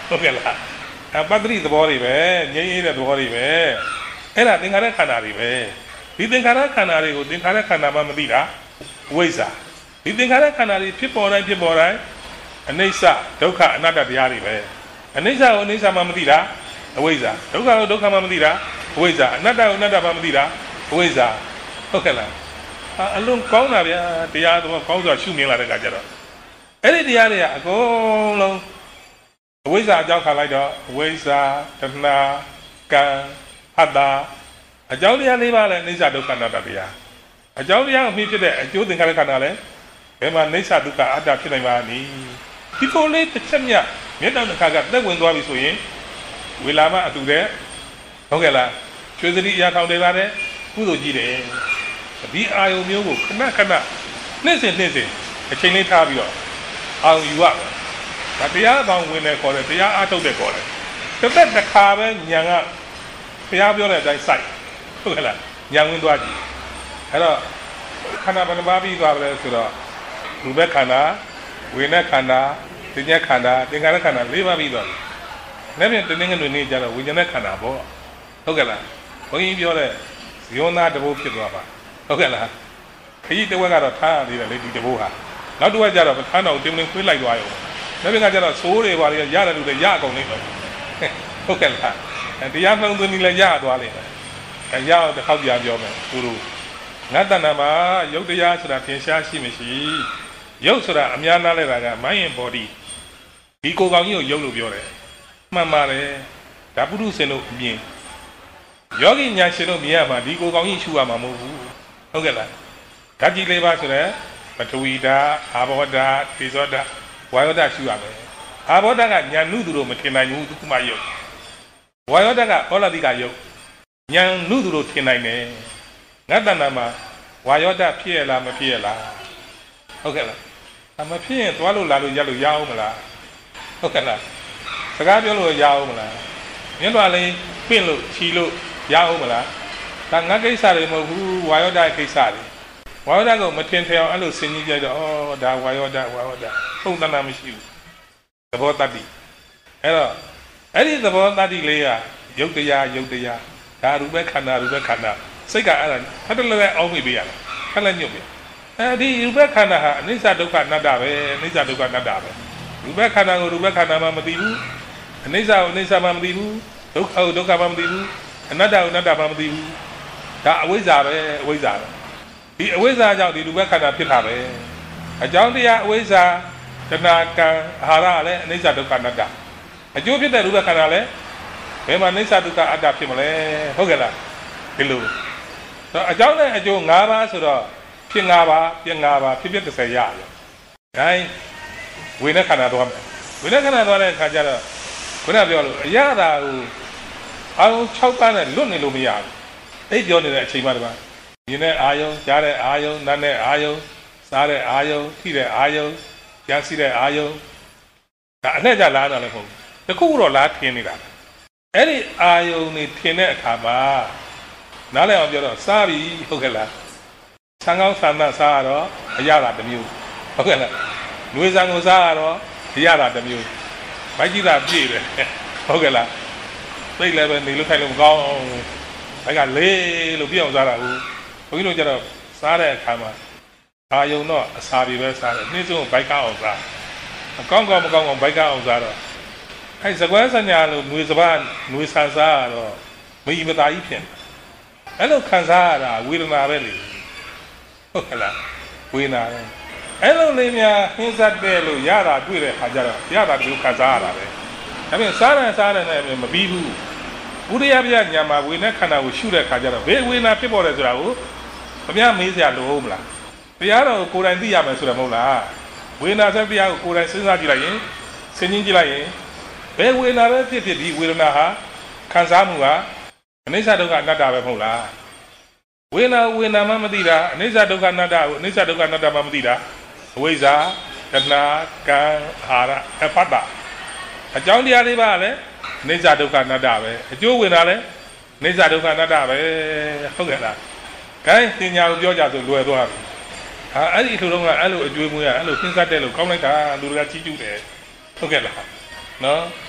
ဟုတ်ကဲ့လားအပတ္တိသဘောတွေပဲငြိမ်းရတဲ့သဘောတွေပဲအဲ့ဒါသင်္ခါရခန္ဓာတွေပဲဒီသင်္ခါရခန္ဓာတွေကိုသင်္ခါရခန္ဓာမှမသိတာအဝိဇ္ဇာဒီသင်္ခါရခန္ဓာတွေဖြစ်ပေါ်တိုင်းဖြစ်ပေါ်တိုင်းအနိစ္စဒုက္ခအနတ္တတရားတွေပဲအနိစ္စကိုအနိစ္စမှမသိတာအဝိဇ္ဇာဒုက္ခကိုဒုက္ခမှမသိတာအဝိဇ္ဇာအနတ္တကိုအနတ္တမှမသိတာအဝိဇ္ဇာဟုတ်ကဲ့လားအလုံးကောင်းတာဗျာတရားတော့ကောင်းစွာရှုမြင်လာတဲ့အခါကျတော့အဲ့ဒီတရားတွေကအကုန်လုံးအဝိဇ္ဇာအကြောင်းခံလိုက်တော့အဝိဇ္ဇာတဏှာကံဟတ္တာအကြောင်းတရား၄ပါးလည်းအိဋ္ဌဒုက္ခအနတ္တတရားအကြောင်းတရားကိုမြင်ဖြစ်တဲ့အကျိုးသင်္ခါရခန္ဓာလည်းဘယ်မှာအိဋ္ဌဒုက္ခအတ္တဖြစ်နိုင်ပါ့နည်းဒီကိုလေးတစ်ချက်မြတ်မျက်တောင်တစ်ခါကသက်ဝင်သွားပြီဆိုရင်ဝေလာမအတူတဲ့ဟုတ်ကဲ့လားကျွေးစတိအရာထောင်တွေပါတဲ့ကုသိုလ်ကြီးတယ်ဒီအာယုံမျိုးကိုခဏခဏနေ့စဉ်နေ့စဉ်အချိန်လေးထားပြီးတော့အာယုံယူရမယ်ဒါတရားအပေါင်းဝင်တယ်ခေါ်တယ်တရားအားထုတ်တယ်ခေါ်တယ်တစ်သက်တစ်ခါပဲညာကဘုရားပြောတဲ့အတိုင်းစိုက်ဟုတ်ကဲ့လားညာဝင်သွားကြည့်အဲ့တော့ခန္ဓာဘယ်နှပါးပြီးသွားပါလဲဆိုတော့ရူပခန္ဓာဝေဒနာခန္ဓာသဉ္ညာခန္ဓာသင်္ခါရခန္ဓာ၄ပါးပြီးသွားပြီလည်းပြင်တင်းငယ်တွေနေကြတော့ဝိညာဉ်ခန္ဓာပေါ့ဟုတ်ကဲ့လားဘုန်းကြီးပြောတဲ့ဇယောနာတဘိုးဖြစ်သွားပါဟုတ်ကဲ့လားခကြီးတဝက်ကတော့ထားရသေးတယ်လေဒီတဘိုးဟာနောက်တစ်ဝက်ကျတော့ထမ်းတော်တင်းတင်းခွေးလိုက်သွားရောလည်းပြင်ကကျတော့သိုးတွေပါလေရတယ်လို့လည်းရအကုန်လိမ့်မယ်ဟုတ်ကဲ့လားတရားနှုံသွင်းပြီးလည်းရသွားလိမ့်မယ်အဲရအောင်တစ်ခေါက်ပြန်ပြောမယ်သူတို့ငါတဏ္ဍာမှာရုပ်တရားဆိုတာသင်ရှားရှိမရှိရုပ်ဆိုတာအများနာလဲတာက mind and body ဒီကိုယ်ကောင်ကြီးကိုရုပ်လို့ပြောတယ်မှန်ပါတယ်ဒါပုရုษင်တို့အမြင်ယောဂီညာရှင်တို့မြင်ရမှာဒီကိုယ်ကောင်ကြီးရှုရမှာမဟုတ်ဘူးဟုတ်ကဲ့လားဓာတ်ကြီးလေးပါဆိုတော့ပထဝီဓာတ်အာဘောဓာတ်သေဇောဓာတ်ဝါယောဓာတ်ရှုရမယ်အာဘောဓာတ်ကညာနုသူတို့မထင်နိုင်ဘူးသူကမှရုပ်ဝါယောဓာတ်ကဩလာတိကရုပ်ညာနုသူတို့ထင်နိုင်တယ်ငါတဏ္ဍာမှာဝါယောဓာတ်ဖြစ်ရလားမဖြစ်ရလားဟုတ်ကဲ့လားအမဖြစ်ရင်သွားလို့လာလို့ရလို့ရအောင်မလားဟုတ်ကဲ့လားစကားပြောလို့ရအောင်မလားမျက်နှာလေးပင့်လို့ခြီလို့ရအောင်မလားဒါငါကိစ္စတွေမဟုတ်ဘူးဝါယောဓာတ်ကိစ္စတွေဝါယောဓာတ်ကိုမထင်ထင်အောင်အဲ့လိုဆင်ကြီးကြတော့ဩဒါဝါယောဓာတ်ဝါယောဓာတ်ပုံသဏ္ဍာန်မရှိဘူးသဘောတတ္တိအဲ့တော့အဲ့ဒီသဘောတတ္တိလေးကယုတ်တရားယုတ်တရားဒါရူပခန္ဓာရူပခန္ဓာစိတ်ကအဲ့ဒါဖတ်တယ်လည်းအောင်းမိပေးရတာခက်လက်ညွတ်ပြီအဲဒီရူပခန္ဓာဟာအနိစ္စဒုက္ခအနတ္တပဲအနိစ္စဒုက္ခအနတ္တပဲရူပခန္ဓာကိုရူပခန္ဓာမှမသိဘူးအနိစ္စကိုအနိစ္စမှမသိဘူးဒုက္ခကိုဒုက္ခမှမသိဘူးအနတ္တကိုအနတ္တမှမသိဘူးဒါအဝိဇ္ဇာပဲအဝိဇ္ဇာပဲဒီအဝိဇ္ဇာကြောင့်ဒီရူပခန္ဓာဖြစ်တာပဲအကြောင်းတရားအဝိဇ္ဇာတဏှာကံအာဟာရလည်းအနိစ္စဒုက္ခအနတ္တအကျိုးဖြစ်တဲ့ရူပခန္ဓာလည်းဘယ်မှာအနိစ္စဒုက္ခအတ္တဖြစ်မလဲဟုတ်ကဲ့လားဒီလိုတော့အကြောင်းနဲ့အကျိုး၅ပါးဆိုတော့ဖြစ်၅ပါးပြ၅ပါးဖြစ်ဖြစ်တစ်ဆယ်ရတယ်။ဒါဝိညာဉ်ခန္ဓာသွားမယ်။ဝိညာဉ်ခန္ဓာသွားတဲ့အခါကျတော့ခုနပြောလို့အရသာကိုအာယုံ၆ပါးနဲ့လွတ်နေလို့မရဘူး။အဲ့ပြောနေတဲ့အချိန်မှတည်းမြင်တဲ့အာယုံကြားတဲ့အာယုံနားတဲ့အာယုံစားတဲ့အာယုံထိတဲ့အာယုံကြားစီတဲ့အာယုံဒါအနဲ့ကြလားတော့လည်းမဟုတ်ဘူး။တခုတော့လားထင်နေတာ။အဲ့ဒီအာယုံနေထင်တဲ့အခါမှာနားလည်အောင်ပြောတော့စားပြီဟုတ်ကဲ့လားဆံကောင်းဆံသစားရတော့အရသာတစ်မျိုးဟုတ်ကဲ့လားຫນွေဆံကိုစားရတော့အရသာတစ်မျိုးမိုက်ကြီးသာပြည့်တယ်ဟုတ်ကဲ့လားသိလည်းပဲနေလို့ခိုင်လို့မကောင်းဘိုက်ကလေးလို့ပြအောင်စားတာဟုတ်ဘုန်းကြီးတို့ကျတော့စားတဲ့အခါမှာအာယုံတော့အစာတွေပဲစားတယ်နှင်းစုံဘိုက်ကအောင်စားအကောင်းကောင်းမကောင်းကောင်းဘိုက်ကအောင်စားတော့အဲစကွဲစညာလို့ຫນွေစပါးຫນွေဆံစားရတော့မီမသားကြီးဖြစ်အဲ့လိုခံစားရတာဝေဒနာပဲလေဟုတ်ကဲ့လားဝေဒနာပဲအဲ့လိုလေးများဟင်းစားတဲ့လို့ရတာတွေ့တဲ့ခါကျတော့ရတာဒီခံစားရတာပဲဒါပေမဲ့စားတယ်စားတယ်နဲ့မပြီးဘူးဥရိယပြညာမှာဝေဒနာခန္ဓာကိုရှုတဲ့ခါကျတော့ဘယ်ဝေဒနာဖြစ်ပေါ်လဲဆိုတာကိုခင်ဗျားမေးစရာလိုဟုတ်မလားတရားတော်ကိုယ်တိုင်သိရမယ်ဆိုတာမဟုတ်လားဝေဒနာဆက်တရားကိုကိုယ်တိုင်စဉ်းစားကြည့်လိုက်ရင်စဉ်းကျင်ကြည့်လိုက်ရင်ဘယ်ဝေဒနာပဲဖြစ်ဖြစ်ဒီဝေဒနာဟာခံစားမှုကအနိစ္စဒုက္ခအနတ္တပဲမဟုတ်လားဝေဒနာဝေဒနာမှမသိတာအနိစ္စဒုက္ခအနတ္တကိုအနိစ္စဒုက္ခအနတ္တမှမသိတာအဝိဇ္ဇာတဏှာကံအာရအပတ္တအကြောင်းတရားလေးပါလည်းအနိစ္စဒုက္ခအနတ္တပဲအကျိုးဝေဒနာလည်းအနိစ္စဒုက္ခအနတ္တပဲဟုတ်ကဲ့လားခိုင်းပညာကိုပြောကြဆိုလွယ်သွားပြီဟာအဲ့ဒီလိုတော့ကအဲ့လိုအကျွေးမွေးရအဲ့လိုသင်္ကတ်တဲ့လို့ကောင်းလိုက်တာလူတွေကကြီးကျူးတယ်ဟုတ်ကဲ့လားနော်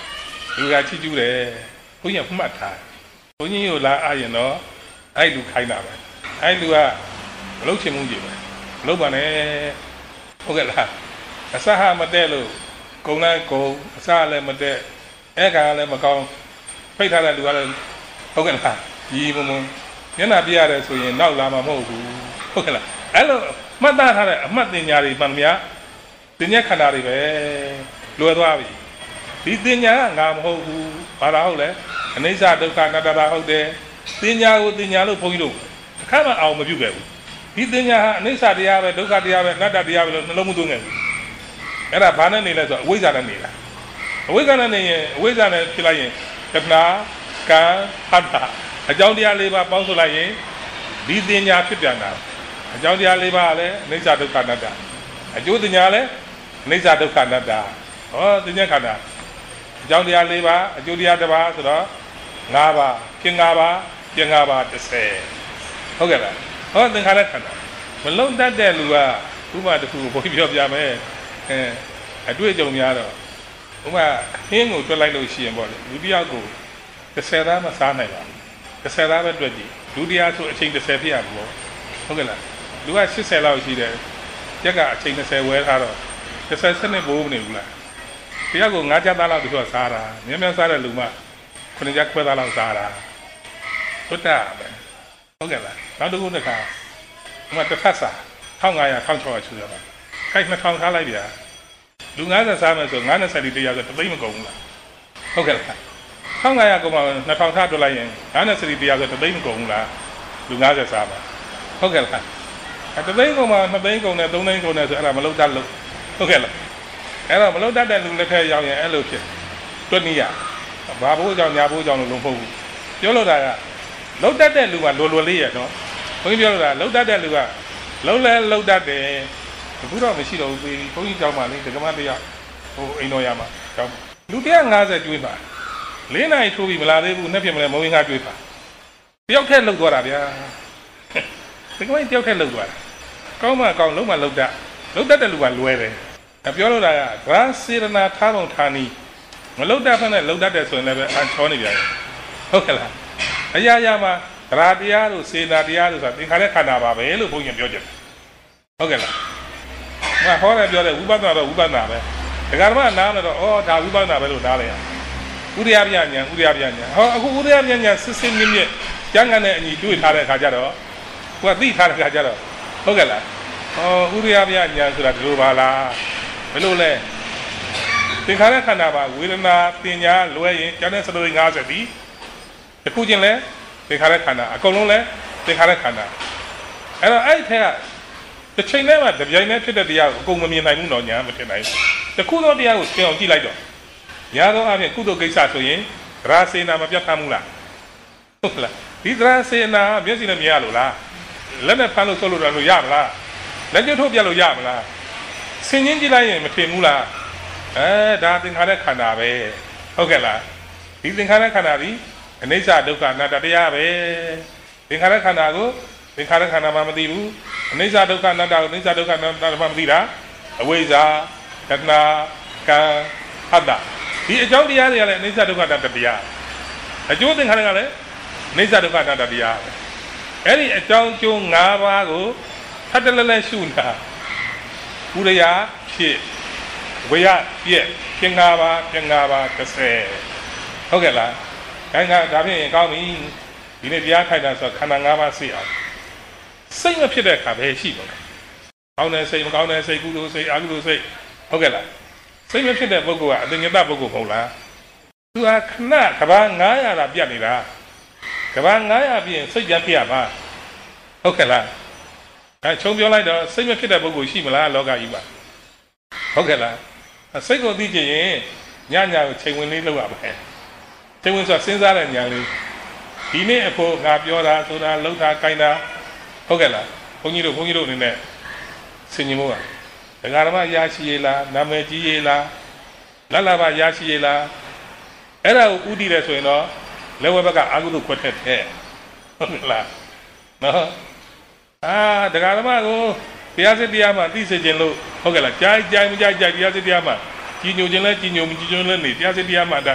လူကချစ်ကျူးတယ်ဘုန်းကြီးကမှတ်ထားဘုန်းကြီးကိုလာအားရင်တော့အဲ့လူခိုင်းတာပဲအဲ့လူကမလုပ်ချင်မှုကြီးပဲမလုပ်ပါနဲ့ဟုတ်ကဲ့လားအစဟာမတက်လို့ကုံလိုက်ကုံအစလည်းမတက်အဲ့ကလည်းမကောင်းဖိတ်ထားတဲ့လူကလည်းဟုတ်ကဲ့လားညီမမမျက်နှာပြရတယ်ဆိုရင်နောက်လာမှာမဟုတ်ဘူးဟုတ်ကဲ့လားအဲ့လိုမှတ်သားထားတဲ့အမှတ်တင်ညာတွေမှန်များတင်ညာခန္ဓာတွေပဲလွယ်သွားပြီဒီတင်ညာကငါမဟုတ်ဘူးဘာသာဟုတ်လဲအနိစ္စဒုက္ခအနတ္တဟုတ်တယ်တင်ညာကိုတင်ညာလို့ဘုန်းကြီးတို့အခါမှအောင်မပြုခဲ့ဘူးဒီတင်ညာဟာအနိစ္စတရားပဲဒုက္ခတရားပဲအနတ္တတရားပဲလို့နှလုံးမသွင်းခဲ့ဘူးအဲ့ဒါဘာနဲ့နေလဲဆိုတော့အဝိဇ္ဇာနဲ့နေလားအဝိဇ္ဇာနဲ့နေရင်အဝိဇ္ဇာနဲ့ဖြစ်လိုက်ရင်တဏှာကံဟတ္တအကြောင်းတရား၄ပါးပေါင်းစုလိုက်ရင်ဒီတင်ညာဖြစ်ပြန်တာအကြောင်းတရား၄ပါးကလည်းအနိစ္စဒုက္ခအနတ္တအကျိုးတင်ညာလည်းအနိစ္စဒုက္ခအနတ္တဟောတင်ညာခန္ဓာအကြောင်းတရား၄ပါးအကျိုးတရားတစ်ပါးဆိုတော့၅ပါးဖြစ်၅ပါးပြ၅ပါးတစ်ဆယ်ဟုတ်ကဲ့လားဟောသင်္ခါရခန္ဓာမလုံးတတ်တဲ့လူကဥပမာတစ်ခုကိုဘုန်းကြီးပြောပြမယ်အဲအတွေ့အကြုံများတော့ဥပမာဟင်းကိုတွက်လိုက်လို့ရှိရင်ပေါ့လေလူတစ်ယောက်ကိုတစ်ဆယ်သားမစားနိုင်ပါဘူးတစ်ဆယ်သားပဲတွက်ကြည့်လူတရားဆိုအချိန်တစ်ဆယ်ပြည့်ရမှာပေါ့ဟုတ်ကဲ့လားလူက၈၀လောက်ရှိတယ်ကျက်ကအချိန်၂၀ဝဲထားတော့တစ်ဆယ်စနစ်ဘိုးမနေဘူးလားတယောက်ကို၅ကျပ်သားလောက်သူကစားတာမြင်းမြန်းစားတဲ့လူမှခုနှစ်ကျပ်ခွဲသားလောက်စားတာတွတ်တာပဲဟုတ်ကဲ့လားနောက်တစ်ခုတစ်ခါဥပမာတစ်ဖက်စား၁၅၀၀ ၁၆၀၀ချူရပါခိုက်၂ထောင်ထားလိုက်ဗျာလူ၅၀စားမယ်ဆို၅၂၀လီတရားဆိုတသိန်းမကုန်ဘူးလားဟုတ်ကဲ့လား၁၅၀၀ကုန်မှာ၂ထောင်ထားတွက်လိုက်ရင်၅၂၀လီတရားဆိုတသိန်းမကုန်ဘူးလားလူ၅၀စားပါဟုတ်ကဲ့လားအဲတသိန်းကုန်မှာ၂သိန်းကုန်နဲ့၃သိန်းကုန်နဲ့ဆိုအဲ့ဒါမလုံးတတ်လို့ဟုတ်ကဲ့လားအဲ့တော့မလုံးတတ်တဲ့လူလက်ထက်ရောက်ရင်အဲ့လိုဖြစ်တွက်နည်းရဘာဘိုးကြောင့်ညာဘိုးကြောင့်လို့လုံးမဟုတ်ဘူးပြောလို့တာကလုံးတတ်တဲ့လူကလွယ်လွယ်လေးရနော်ဘုန်းကြီးပြောလို့တာလုံးတတ်တဲ့လူကလုံးလဲလုံးတတ်တယ်အခုတော့မရှိတော့ဘူးဘုန်းကြီးကြောင်းပါလေဒကမတရားဟိုအိမ်တော်ရမှာကြောင်းလူ၁၅၀ကျွေးပါ၄နိုင်ထိုးပြီးမလာသေးဘူးနှစ်ဖြစ်မလဲမုံရင်ကကျွေးပါတယောက်ထက်လှုပ်သွားတာဗျာဒီကွင်းတယောက်ထက်လှုပ်သွားတာကောင်းမှကောင်းလုံးမှလှုပ်တတ်လှုပ်တတ်တဲ့လူကလွယ်တယ်ပြောလို့တာကဂရစေရနာထားပုံထားနီးမလှုပ်တတ်ဖက်နဲ့လှုပ်တတ်တယ်ဆိုရင်လည်းပဲအန်ချောနေပြန်တယ်ဟုတ်ကဲ့လားအရာရာမှာဂရတရားတို့စေနာတရားတို့ဆိုတာသင်္ခါရခန္ဓာပါပဲလို့ဘုန်းကြီးပြောကြတယ်ဟုတ်ကဲ့လားငါဟောတယ်ပြောတယ်ဝိပဿနာတော့ဝိပဿနာပဲဒကာဓမ္မနားမယ်တော့ဩဒါဝိပဿနာပဲလို့နားလိုက်ရဥရိယပြညာဥရိယပြညာဟောအခုဥရိယပြညာစစ်စစ်မြင့်မြင့်ကျမ်းဂန်နဲ့အညီတွေ့ထားတဲ့အခါကျတော့ကိုကသိထားတဲ့အခါကျတော့ဟုတ်ကဲ့လားဩဥရိယပြညာဆိုတာဒီလိုပါလားဘယ်လိုလဲသင်္ခါရခန္ဓာပါဝေဒနာတင်ညာလွဲရင်ကျန်တဲ့စလုံး၅၀ဒီတခုချင်းလဲသင်္ခါရခန္ဓာအကုန်လုံးလဲသင်္ခါရခန္ဓာအဲ့တော့အဲ့ထက်ကတစ်ချိန်တည်းမှာတပြိုင်တည်းဖြစ်တဲ့တရားကိုအကုန်မမြင်နိုင်ဘူးတော့ညာမထင်နိုင်ဘူးတခုသောတရားကိုသင်အောင်ကြည့်လိုက်တော့ညာသောအပြင်ကုသိုလ်ကိစ္စဆိုရင်သရစေနာမပြတ်သားဘူးလားဟုတ်လားဒီသရစေနာမျက်စိနဲ့မြင်ရလို့လားလက်နဲ့ဖမ်းလို့ဆုပ်လို့တော့ရမလားလက်ကျထုတ်ပြလို့ရမလားဆင်ញင်းကြည့်လိုက်ရင်မထင်ဘူးလားအဲဒါသင်္ခါရခန္ဓာပဲဟုတ်ကဲ့လားဒီသင်္ခါရခန္ဓာဒီအနိစ္စဒုက္ခအနတ္တတရားပဲသင်္ခါရခန္ဓာကိုသင်္ခါရခန္ဓာမှမသိဘူးအနိစ္စဒုက္ခအနတ္တကိုအနိစ္စဒုက္ခအနတ္တမှမသိတာအဝိဇ္ဇာတဏှာကံဟတ္တဒီအကြောင်းတရားတွေကလည်းအနိစ္စဒုက္ခအနတ္တတရားအကျိုးသင်္ခါရကလည်းအနိစ္စဒုက္ခအနတ္တတရားပဲအဲ့ဒီအကြောင်းကျိုး၅ပါးကိုထပ်တလဲလဲရှုတာဥရိယဖြစ်ဝေယပြည့်ပြ၅ပါးပြ၅ပါးတစ်ဆယ်ဟုတ်ကဲ့လားခိုင်းကဒါဖြင့်ကောင်းပြီဒီနေ့တရားထိုက်တာဆိုခန္ဓာ၅ပါးစိတ်အောင်စိတ်မဖြစ်တဲ့အခါပဲရှိပါလားကောင်းတဲ့စိတ်မကောင်းတဲ့စိတ်ကုသိုလ်စိတ်အကုသိုလ်စိတ်ဟုတ်ကဲ့လားစိတ်မဖြစ်တဲ့ပုဂ္ဂိုလ်ကအတဉ္ဇတပုဂ္ဂိုလ်မဟုတ်လားသူဟာခဏကဘာ၅၀၀လာပြတ်နေတာကဘာ၅၀၀ပြည့်စိတ်ပြန်ဖြစ်ရမှာဟုတ်ကဲ့လားအဲချုံပြောလိုက်တော့စိတ်မဖြစ်တဲ့ပုဂ္ဂိုလ်ရှိမလားလောကကြီးမှာဟုတ်ကဲ့လားစိတ်ကိုသိချင်ရင်ညညကိုချိန်ဝင်လေးလုပ်ရမယ်ချိန်ဝင်ဆိုတာစဉ်းစားတဲ့ဉာဏ်လေးဒီနေ့အဖို့ငါပြောတာဆိုတာလှုပ်တာကိုင်းတာဟုတ်ကဲ့လားဘုန်းကြီးတို့ဘုန်းကြီးတို့အနေနဲ့ဆင်ញင်မို့ပါဒကာဓမ္မရရှိရလားနာမည်ကြီးရလားလတ်လာပါရရှိရလားအဲ့ဒါကိုဥတည်တယ်ဆိုရင်တော့လက်ဝဲဘက်ကအကုသိုလ်ခွက်ထက်တဲ့ဟုတ်ကဲ့လားနော်အာဒကာဓမ္မကိုတရားစစ်တရားမှာသိစေခြင်းလို့ဟုတ်ကဲ့လားကြိုက်ကြိုက်မကြိုက်ကြိုက်တရားစစ်တရားမှာကြီးညိုခြင်းလဲကြီးညိုမကြီးညိုလဲနေတရားစစ်တရားမှာဒါ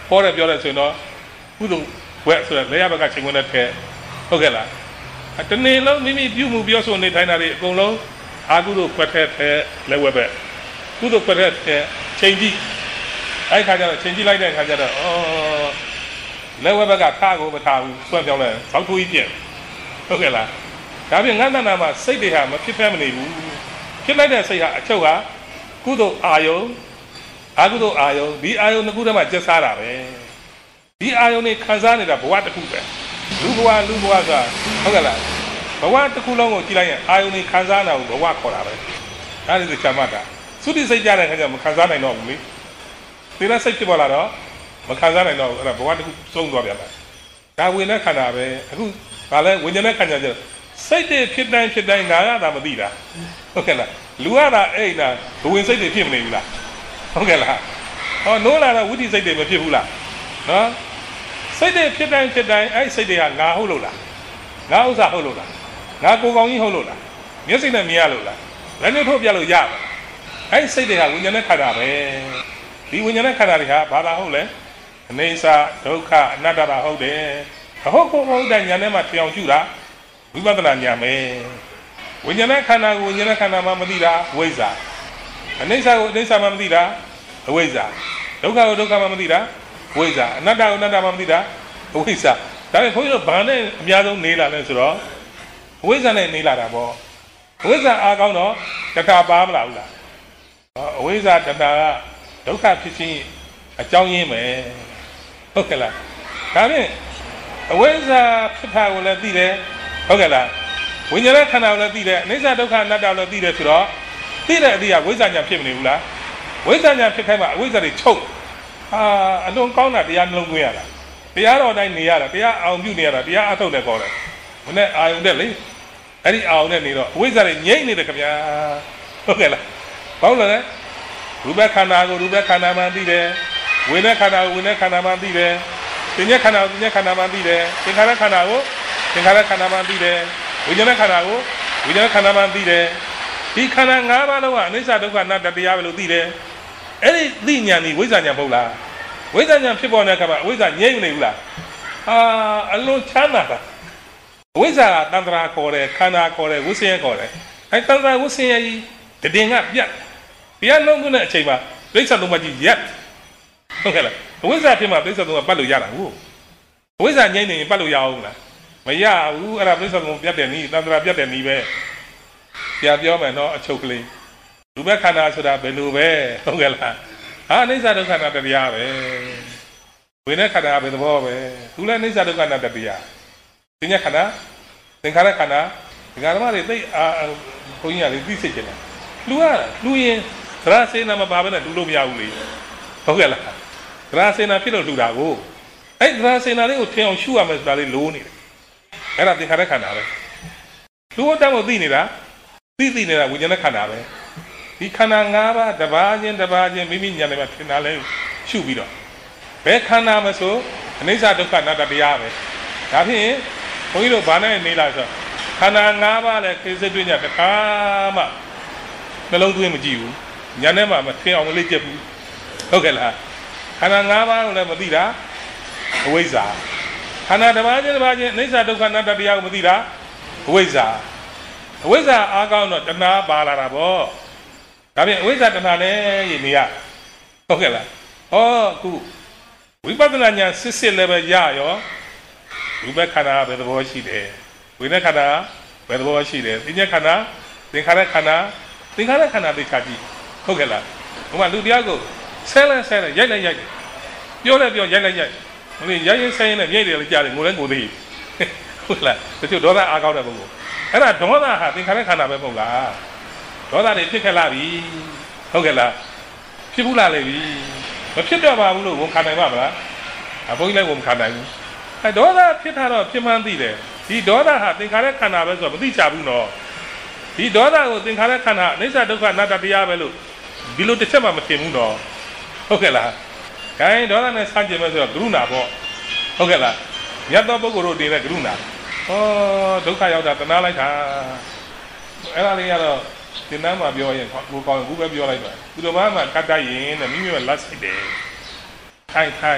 ဟောတယ်ပြောတယ်ဆိုရင်တော့ကုသိုလ်ဝက်ဆိုတဲ့လေယာဘက်ကချိန်ဝင်တဲ့ထဲဟုတ်ကဲ့လားတနေ့လုံးမိမိပြုမှုပြောဆိုနေထိုင်တာတွေအကုန်လုံးအာကုသိုလ်ခွက်ထဲထဲလက်ဝက်ပဲကုသိုလ်ခွက်ထဲထဲချိန်ကြည့်အဲ့ခါကျတော့ချိန်ကြည့်လိုက်တဲ့ခါကျတော့အော်လက်ဝက်ဘက်ကထားကိုမထားဘူးဆွဲပြောင်းလဲဇောက်ထိုးကြီးပြက်ဟုတ်ကဲ့လားဒါပြင်ငါးတဏ္ဍာမှာစိတ်တွေဟာမဖြစ်ဖက်မနေဘူးဖြစ်လိုက်တဲ့စိတ်ဟာအချုပ်ဟာကုသိုလ်အာယုံအာကုသိုလ်အာယုံဒီအာယုံနှစ်ခုတည်းမှာကျက်စားတာပဲဒီအာယုံတွေခံစားနေတာဘဝတစ်ခုပဲလူဘဝလူဘဝဆိုတာဟုတ်ကဲ့လားဘဝတစ်ခုလုံးကိုကြည့်လိုက်ရင်အာယုန်တွေခံစားနာဘူးဘဝခေါ်တာပဲဒါလည်းချမ်းသာတာသုတိစိတ်ကြတဲ့ခါကျမခံစားနိုင်တော့ဘူးလေသီလစိတ်ဖြစ်ပေါ်လာတော့မခံစားနိုင်တော့ဘူးအဲ့ဒါဘဝတစ်ခုစုံသွားပြန်တာဒါဝိညာဉ်ခန္ဓာပဲအခုဒါလည်းဝိညာဉ်ခန္ဓာကျစိတ်တွေဖြစ်တိုင်းဖြစ်တိုင်းငါကသာမသိတာဟုတ်ကဲ့လားလူကသာအဲ့ဒါဘဝင်စိတ်တွေဖြစ်မနေဘူးလားဟုတ်ကဲ့လားဟောနိုးလာတော့ဝိတိစိတ်တွေမဖြစ်ဘူးလားနော်စိတ်တွေဖြစ်တိုင်းဖြစ်တိုင်းအဲ့စိတ်တွေကငါဟုတ်လို့လားငါဥစ္စာဟုတ်လို့လားငါကိုယ်ကောင်းကြီးဟုတ်လို့လားမျက်စိနဲ့မြင်ရလို့လားလက်နဲ့ထုတ်ပြလို့ရပါအဲ့စိတ်တွေကဝိညာဉ်နဲ့ခန္ဓာပဲဒီဝိညာဉ်နဲ့ခန္ဓာတွေဟာဘာသာဟုတ်လဲအနေစာဒုက္ခအနတ္တတာဟုတ်တယ်အဟုတ်ကိုဟုတ်တဲ့ဉာဏ်နဲ့မှပြောင်းရှုတာဝိပဿနာဉာဏ်ပဲဝိညာဉ်နဲ့ခန္ဓာကိုဝိညာဉ်နဲ့ခန္ဓာမှမသိတာဝိဇ္ဇာအနေစာကိုအနေစာမှမသိတာအဝိဇ္ဇာဒုက္ခကိုဒုက္ခမှမသိတာဝိဇ္ဇာအနတ္တကိုအနတ္တမှမသိတာအဝိဇ္ဇာဒါပေမဲ့ခွန်ကြီးတို့ဘာနဲ့အများဆုံးနေလာလဲဆိုတော့အဝိဇ္ဇာနဲ့နေလာတာပေါ့အဝိဇ္ဇာအားကောင်းတော့တဏှာပါမလားဘူးလားအဝိဇ္ဇာတဏှာကဒုက္ခဖြစ်ခြင်းအကြောင်းရင်းပဲဟုတ်ကဲ့လားဒါဖြင့်အဝိဇ္ဇာဖြစ်တာကိုလည်းသိတယ်ဟုတ်ကဲ့လားဝိညာဉ်နဲ့ခန္ဓာကိုလည်းသိတယ်အနိစ္စဒုက္ခအနတ္တကိုလည်းသိတယ်ဆိုတော့သိတဲ့အတိအဝိဇ္ဇာညာဖြစ်မနေဘူးလားဝိဇ္ဇာညာဖြစ်ခိုင်းမှာအဝိဇ္ဇာတွေချုပ်ဟာအလွန်ကောင်းတာတရားနှလုံးသွင်းရတာတရားတော်တိုင်းနေရတာတရားအောင်ပြုနေရတာတရားအထုတ်တယ်ခေါ်တယ်ဘုနဲ့အာယုန်တဲ့လေအဲ့ဒီအာယုန်နဲ့နေတော့အဝိဇ္ဇာတွေငြိမ့်နေတယ်ခင်ဗျာဟုတ်ကဲ့လားဘာလို့လဲရူပခန္ဓာကိုရူပခန္ဓာမှသိတယ်ဝိညာဉ်ခန္ဓာကိုဝိညာဉ်ခန္ဓာမှသိတယ်သင်္ညက်ခန္ဓာကိုသင်္ညက်ခန္ဓာမှသိတယ်သင်္ခါရခန္ဓာကိုသင်္ခါရခန္ဓာမှသိတယ်ဝိညာဉ်ခန္ဓာကိုဝိညာဉ်ခန္ဓာမှသိတယ်ဒီခန္ဓာ၅ပါးလုံးကအနိစ္စဒုက္ခအနတ္တတရားပဲလို့သိတယ်အဲ့ဒီသိဉာဏ်ဒီဝိဇ္ဇာဉာဏ်မဟုတ်လားဝိဇ္ဇာဉာဏ်ဖြစ်ပေါ်တဲ့အခါမှာအဝိဇ္ဇာငြိမ့်နေဘူးလားဟာအလုံးချမ်းသာတာဝိဇ္ဇာကတန္တရာခေါ်တယ်ခန္ဓာခေါ်တယ်ဝိဆင်းရဲခေါ်တယ်အဲတန္တရာဝိဆင်းရဲကြီးတည်ငါပြတ်ပြတ်လုံးတဲ့အချိန်မှာပြိဿသုံးပါးကြီးရက်ဟုတ်ကဲ့လားအဝိဇ္ဇာဖြစ်မှာပြိဿသုံးပါးပတ်လို့ရတာဟုတ်အဝိဇ္ဇာငြိမ့်နေရင်ပတ်လို့ရအောင်လားမရဘူးအဲ့ဒါပြိဿသုံးပါးပြတ်တယ်နီးတန္တရာပြတ်တယ်နီးပဲပြပြောမယ်နော်အချုပ်ကလေးရူပခန္ဓာဆိုတာဘယ်လိုပဲဟုတ်ကဲ့လားဟာအနိစ္စဒုက္ခအနတ္တတရားပဲဝိညာဉ်ခန္ဓာပဲသဘောပဲသူလည်းအနိစ္စဒုက္ခအနတ္တတရားသင်္ညခန္ဓာသင်္ခါရခန္ဓာဒီကရမတွေသိအာဘုန်းကြီးကလေသိစိတ်ကျင်တယ်လူကလူရင်သရစေနာမပါဘဲနဲ့လူလို့မရဘူးလေဟုတ်ကဲ့လားသရစေနာဖြစ်လို့လူတာကိုအဲ့သရစေနာလေးကိုထင်အောင်ရှုရမယ်ဆိုတာလေးလိုးနေတယ်အဲ့ဒါသင်္ခါရခန္ဓာပဲလူ့အတ္တကိုသိနေတာသိသိနေတာဝိညာဉ်ခန္ဓာပဲဒီခန္ဓာ၅ပါးတစ်ပါးချင်းတစ်ပါးချင်းမိမိဉာဏ်နဲ့မှထင်တာလဲရှုပြီးတော့ဘယ်ခန္ဓာမဆိုအနိစ္စဒုက္ခအနတ္တတရားပဲဒါဖြင့်ဘုန်းကြီးတို့ဘာနဲ့နေလာဆိုခန္ဓာ၅ပါးလဲခေစိတ်တွင်းကြတခါမှနှလုံးသွင်းမကြည့်ဘူးဉာဏ်နဲ့မှမထင်အောင်မလေ့ကျက်ဘူးဟုတ်ကဲ့လားခန္ဓာ၅ပါးကိုလည်းမသိတာအဝိဇ္ဇာခန္ဓာတစ်ပါးချင်းတစ်ပါးချင်းအနိစ္စဒုက္ခအနတ္တတရားကိုမသိတာအဝိဇ္ဇာအဝိဇ္ဇာအားကောင်းတော့တဏှာပါလာတာပေါ့ဒါဖြင့်အဝိဇ္ဇာတဏှာနဲ့ရည်နေရဟုတ်ကဲ့လားဟောအခုဝိပဿနာဉာဏ်စစ်စစ်လည်းပဲရရောရူပခန္ဓာဘယ်သဘောရှိတယ်ဝိညာဉ်ခန္ဓာဘယ်သဘောရှိတယ်သင်္ညခန္ဓာသင်္ခါရခန္ဓာသင်္ခါရခန္ဓာသိချာကြည့်ဟုတ်ကဲ့လားဘုမလူတရားကိုဆဲလဲဆဲလဲရိုက်လိုက်ရိုက်ပြောလဲပြောရိုက်လိုက်ရိုက်မလို့ရိုက်ရင်ဆဲရင်လည်းမြိတ်တယ်လည်းကြားတယ်ငိုလဲငိုသေးဟုတ်လားတချို့ဒေါသအားကောင်းတဲ့ပုဂ္ဂိုလ်အဲ့ဒါဒေါသဟာသင်္ခါရခန္ဓာပဲမဟုတ်လားဒေါသတွေဖြစ်ခဲ့လာပြီဟုတ်ကဲ့လားဖြစ်ဘူးလားလေပြီမဖြစ်တော့ပါဘူးလို့ဝန်ခံနိုင်ပါမလားအဘုန်းကြီးလည်းဝန်ခံနိုင်ဘူးအဲဒေါသဖြစ်တာတော့ဖြစ်မှန်းသိတယ်ဒီဒေါသဟာသင်္ခါရခန္ဓာပဲဆိုတော့မသိချဘူးနော်ဒီဒေါသကိုသင်္ခါရခန္ဓာအနိစ္စဒုက္ခအနတ္တတရားပဲလို့ဒီလိုတစ်ချက်မှမထင်ဘူးနော်ဟုတ်ကဲ့လားခိုင်းဒေါသနဲ့ဆန့်ကျင်မဲ့ဆိုတော့ကရုဏာပေါ့ဟုတ်ကဲ့လားမြတ်သောပုဂ္ဂိုလ်တို့တည်တဲ့ကရုဏာဩဒုက္ခရောက်တာတနာလိုက်တာအဲ့ဒါလေးကတော့သင်္นานမှာပြောရင်ကိုကောင်းဘူးပဲပြောလိုက်ပါသူတို့မှမှကတ်တတ်ရင်တဲ့မိမိပဲလက်ဆိုင်တယ်ထိုင်ထိုင်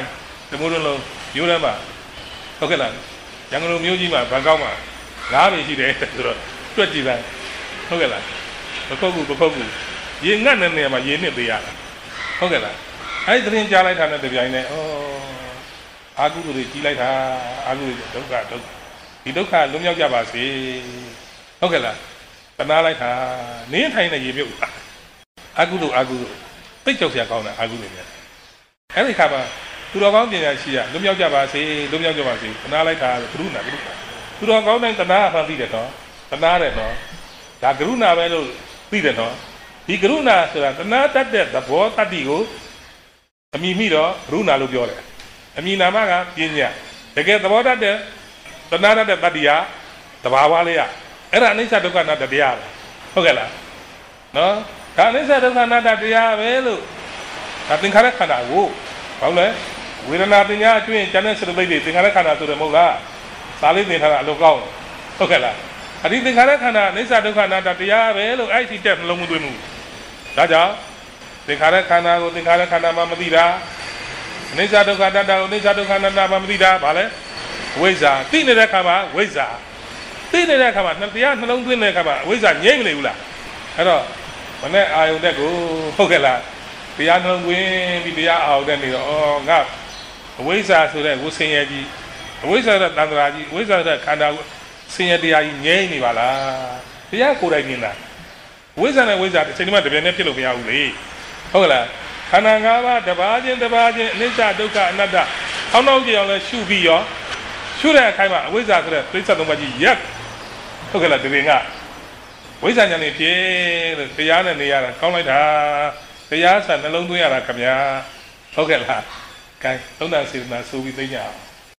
တမိုးလုံးလုံးမျိုးတန်းမှာဟုတ်ကဲ့လားရန်ကုန်လိုမျိုးကြီးမှာဘန်ကောက်မှာငါးပေရှိတယ်ဆိုတော့တွက်ကြည့်လိုက်ဟုတ်ကဲ့လားပခုတ်ကူပခုတ်ကူရေငတ်တဲ့နေရာမှာရေနစ်ပေးရတာဟုတ်ကဲ့လားအဲ့ဒီသတင်းကြားလိုက်တာနဲ့တပြိုင်နက်ဩအာကုသိုလ်တွေကြီးလိုက်တာအာကုသိုလ်ဒုက္ခဒုက္ခဒီဒုက္ခလွတ်မြောက်ကြပါစေဟုတ်ကဲ့လားတနာလိုက်တာနင်းထိုင်တဲ့ရေမြုပ်အာကုသိုလ်အာကုသိုလ်သိကြောက်စရာကောင်းတာအာကုသိုလ်တွေအဲ့ဒီခါမှာသူတော်ကောင်းပညာရှိရလွတ်မြောက်ကြပါစေလွတ်မြောက်ကြပါစေတနာလိုက်တာကရုဏာကရုဏာသူတော်ကောင်းတိုင်းတနာအဖန်သိတယ်နော်တနာတယ်နော်ဒါကရုဏာပဲလို့သိတယ်နော်ဒီကရုဏာဆိုတာတနာတတ်တဲ့သဘောတတ္တိကိုအမိမိတော့ကရုဏာလို့ပြောတယ်အမိနာမကပညာတကယ်သဘောတတ်တဲ့တနာတတ်တဲ့တတ္တိဟာတဘာဝလေးရအဲ့ဒါအနိစ္စဒုက္ခအနတ္တတရားပဲဟုတ်ကဲ့လားနော်ဒါအနိစ္စဒုက္ခအနတ္တတရားပဲလို့ဒါသင်္ခါရခန္ဓာကိုဟုတ်လဲဝေဒနာပညာအကျွင့်ကျန်တဲ့စရသိတွေသင်္ခါရခန္ဓာဆိုတယ်မဟုတ်လားသာလေးသင်ထားတာအလုံးကောင်းဟုတ်ကဲ့လားအဒီသင်္ခါရခန္ဓာအနိစ္စဒုက္ခအနတ္တတရားပဲလို့အဲ့ဒီတက်နှလုံးမသွင်းဘူးဒါကြောင့်သင်္ခါရခန္ဓာကိုသင်္ခါရခန္ဓာမှမသိတာအနိစ္စဒုက္ခအနတ္တကိုအနိစ္စဒုက္ခအနတ္တမှမသိတာဗာလဲဝိဇ္ဇာသိနေတဲ့ခါမှာဝိဇ္ဇာသိနေတဲ့ခါမှာနှစ်တရားနှလုံးသွင်းတဲ့ခါမှာဝိဇ္ဇာငြိမ့်မနေဘူးလားအဲ့တော့မနဲ့အာယုန်တက်ကိုဟုတ်ကဲ့လားတရားနှလုံးသွင်းပြီးတရားအာယုန်တက်နေတော့ဩငါအဝိဇ္ဇာဆိုတဲ့ဝဆင်းရဲကြီးအဝိဇ္ဇာတဲ့တန်ត្រာကြီးအဝိဇ္ဇာတဲ့ခန္ဓာဆင်းရဲတရားကြီးငြိမ့်နေပါလားတရားကိုယ်တိုင်မြင်တာဝိဇ္ဇာနဲ့ဝိဇ္ဇာတစ်ချိန်တည်းမှတပြည့်နဲ့ဖြစ်လို့မရဘူးလေဟုတ်ကဲ့လားခန္ဓာ၅ပါးတစ်ပါးချင်းတစ်ပါးချင်းအနိစ္စဒုက္ခအနတ္တအောင်းနောက်ကြအောင်လဲရှုပြီးရောရှုတဲ့အခိုင်မှာအဝိဇ္ဇာဆိုတဲ့ပြိဿသုံးပါးကြီးရက်ဟုတ်ကဲ့လားဒီရင်ကဝိဇ္ဇာဉာဏ်နဲ့ဖြစ်လို့တရားနဲ့နေရတာကောင်းလိုက်တာတရားဆန်နှလုံးသွင်းရတာခင်ဗျာဟုတ်ကဲ့လားကဲသုံးတန်စေတနာဆိုပြီးသိကြအောင်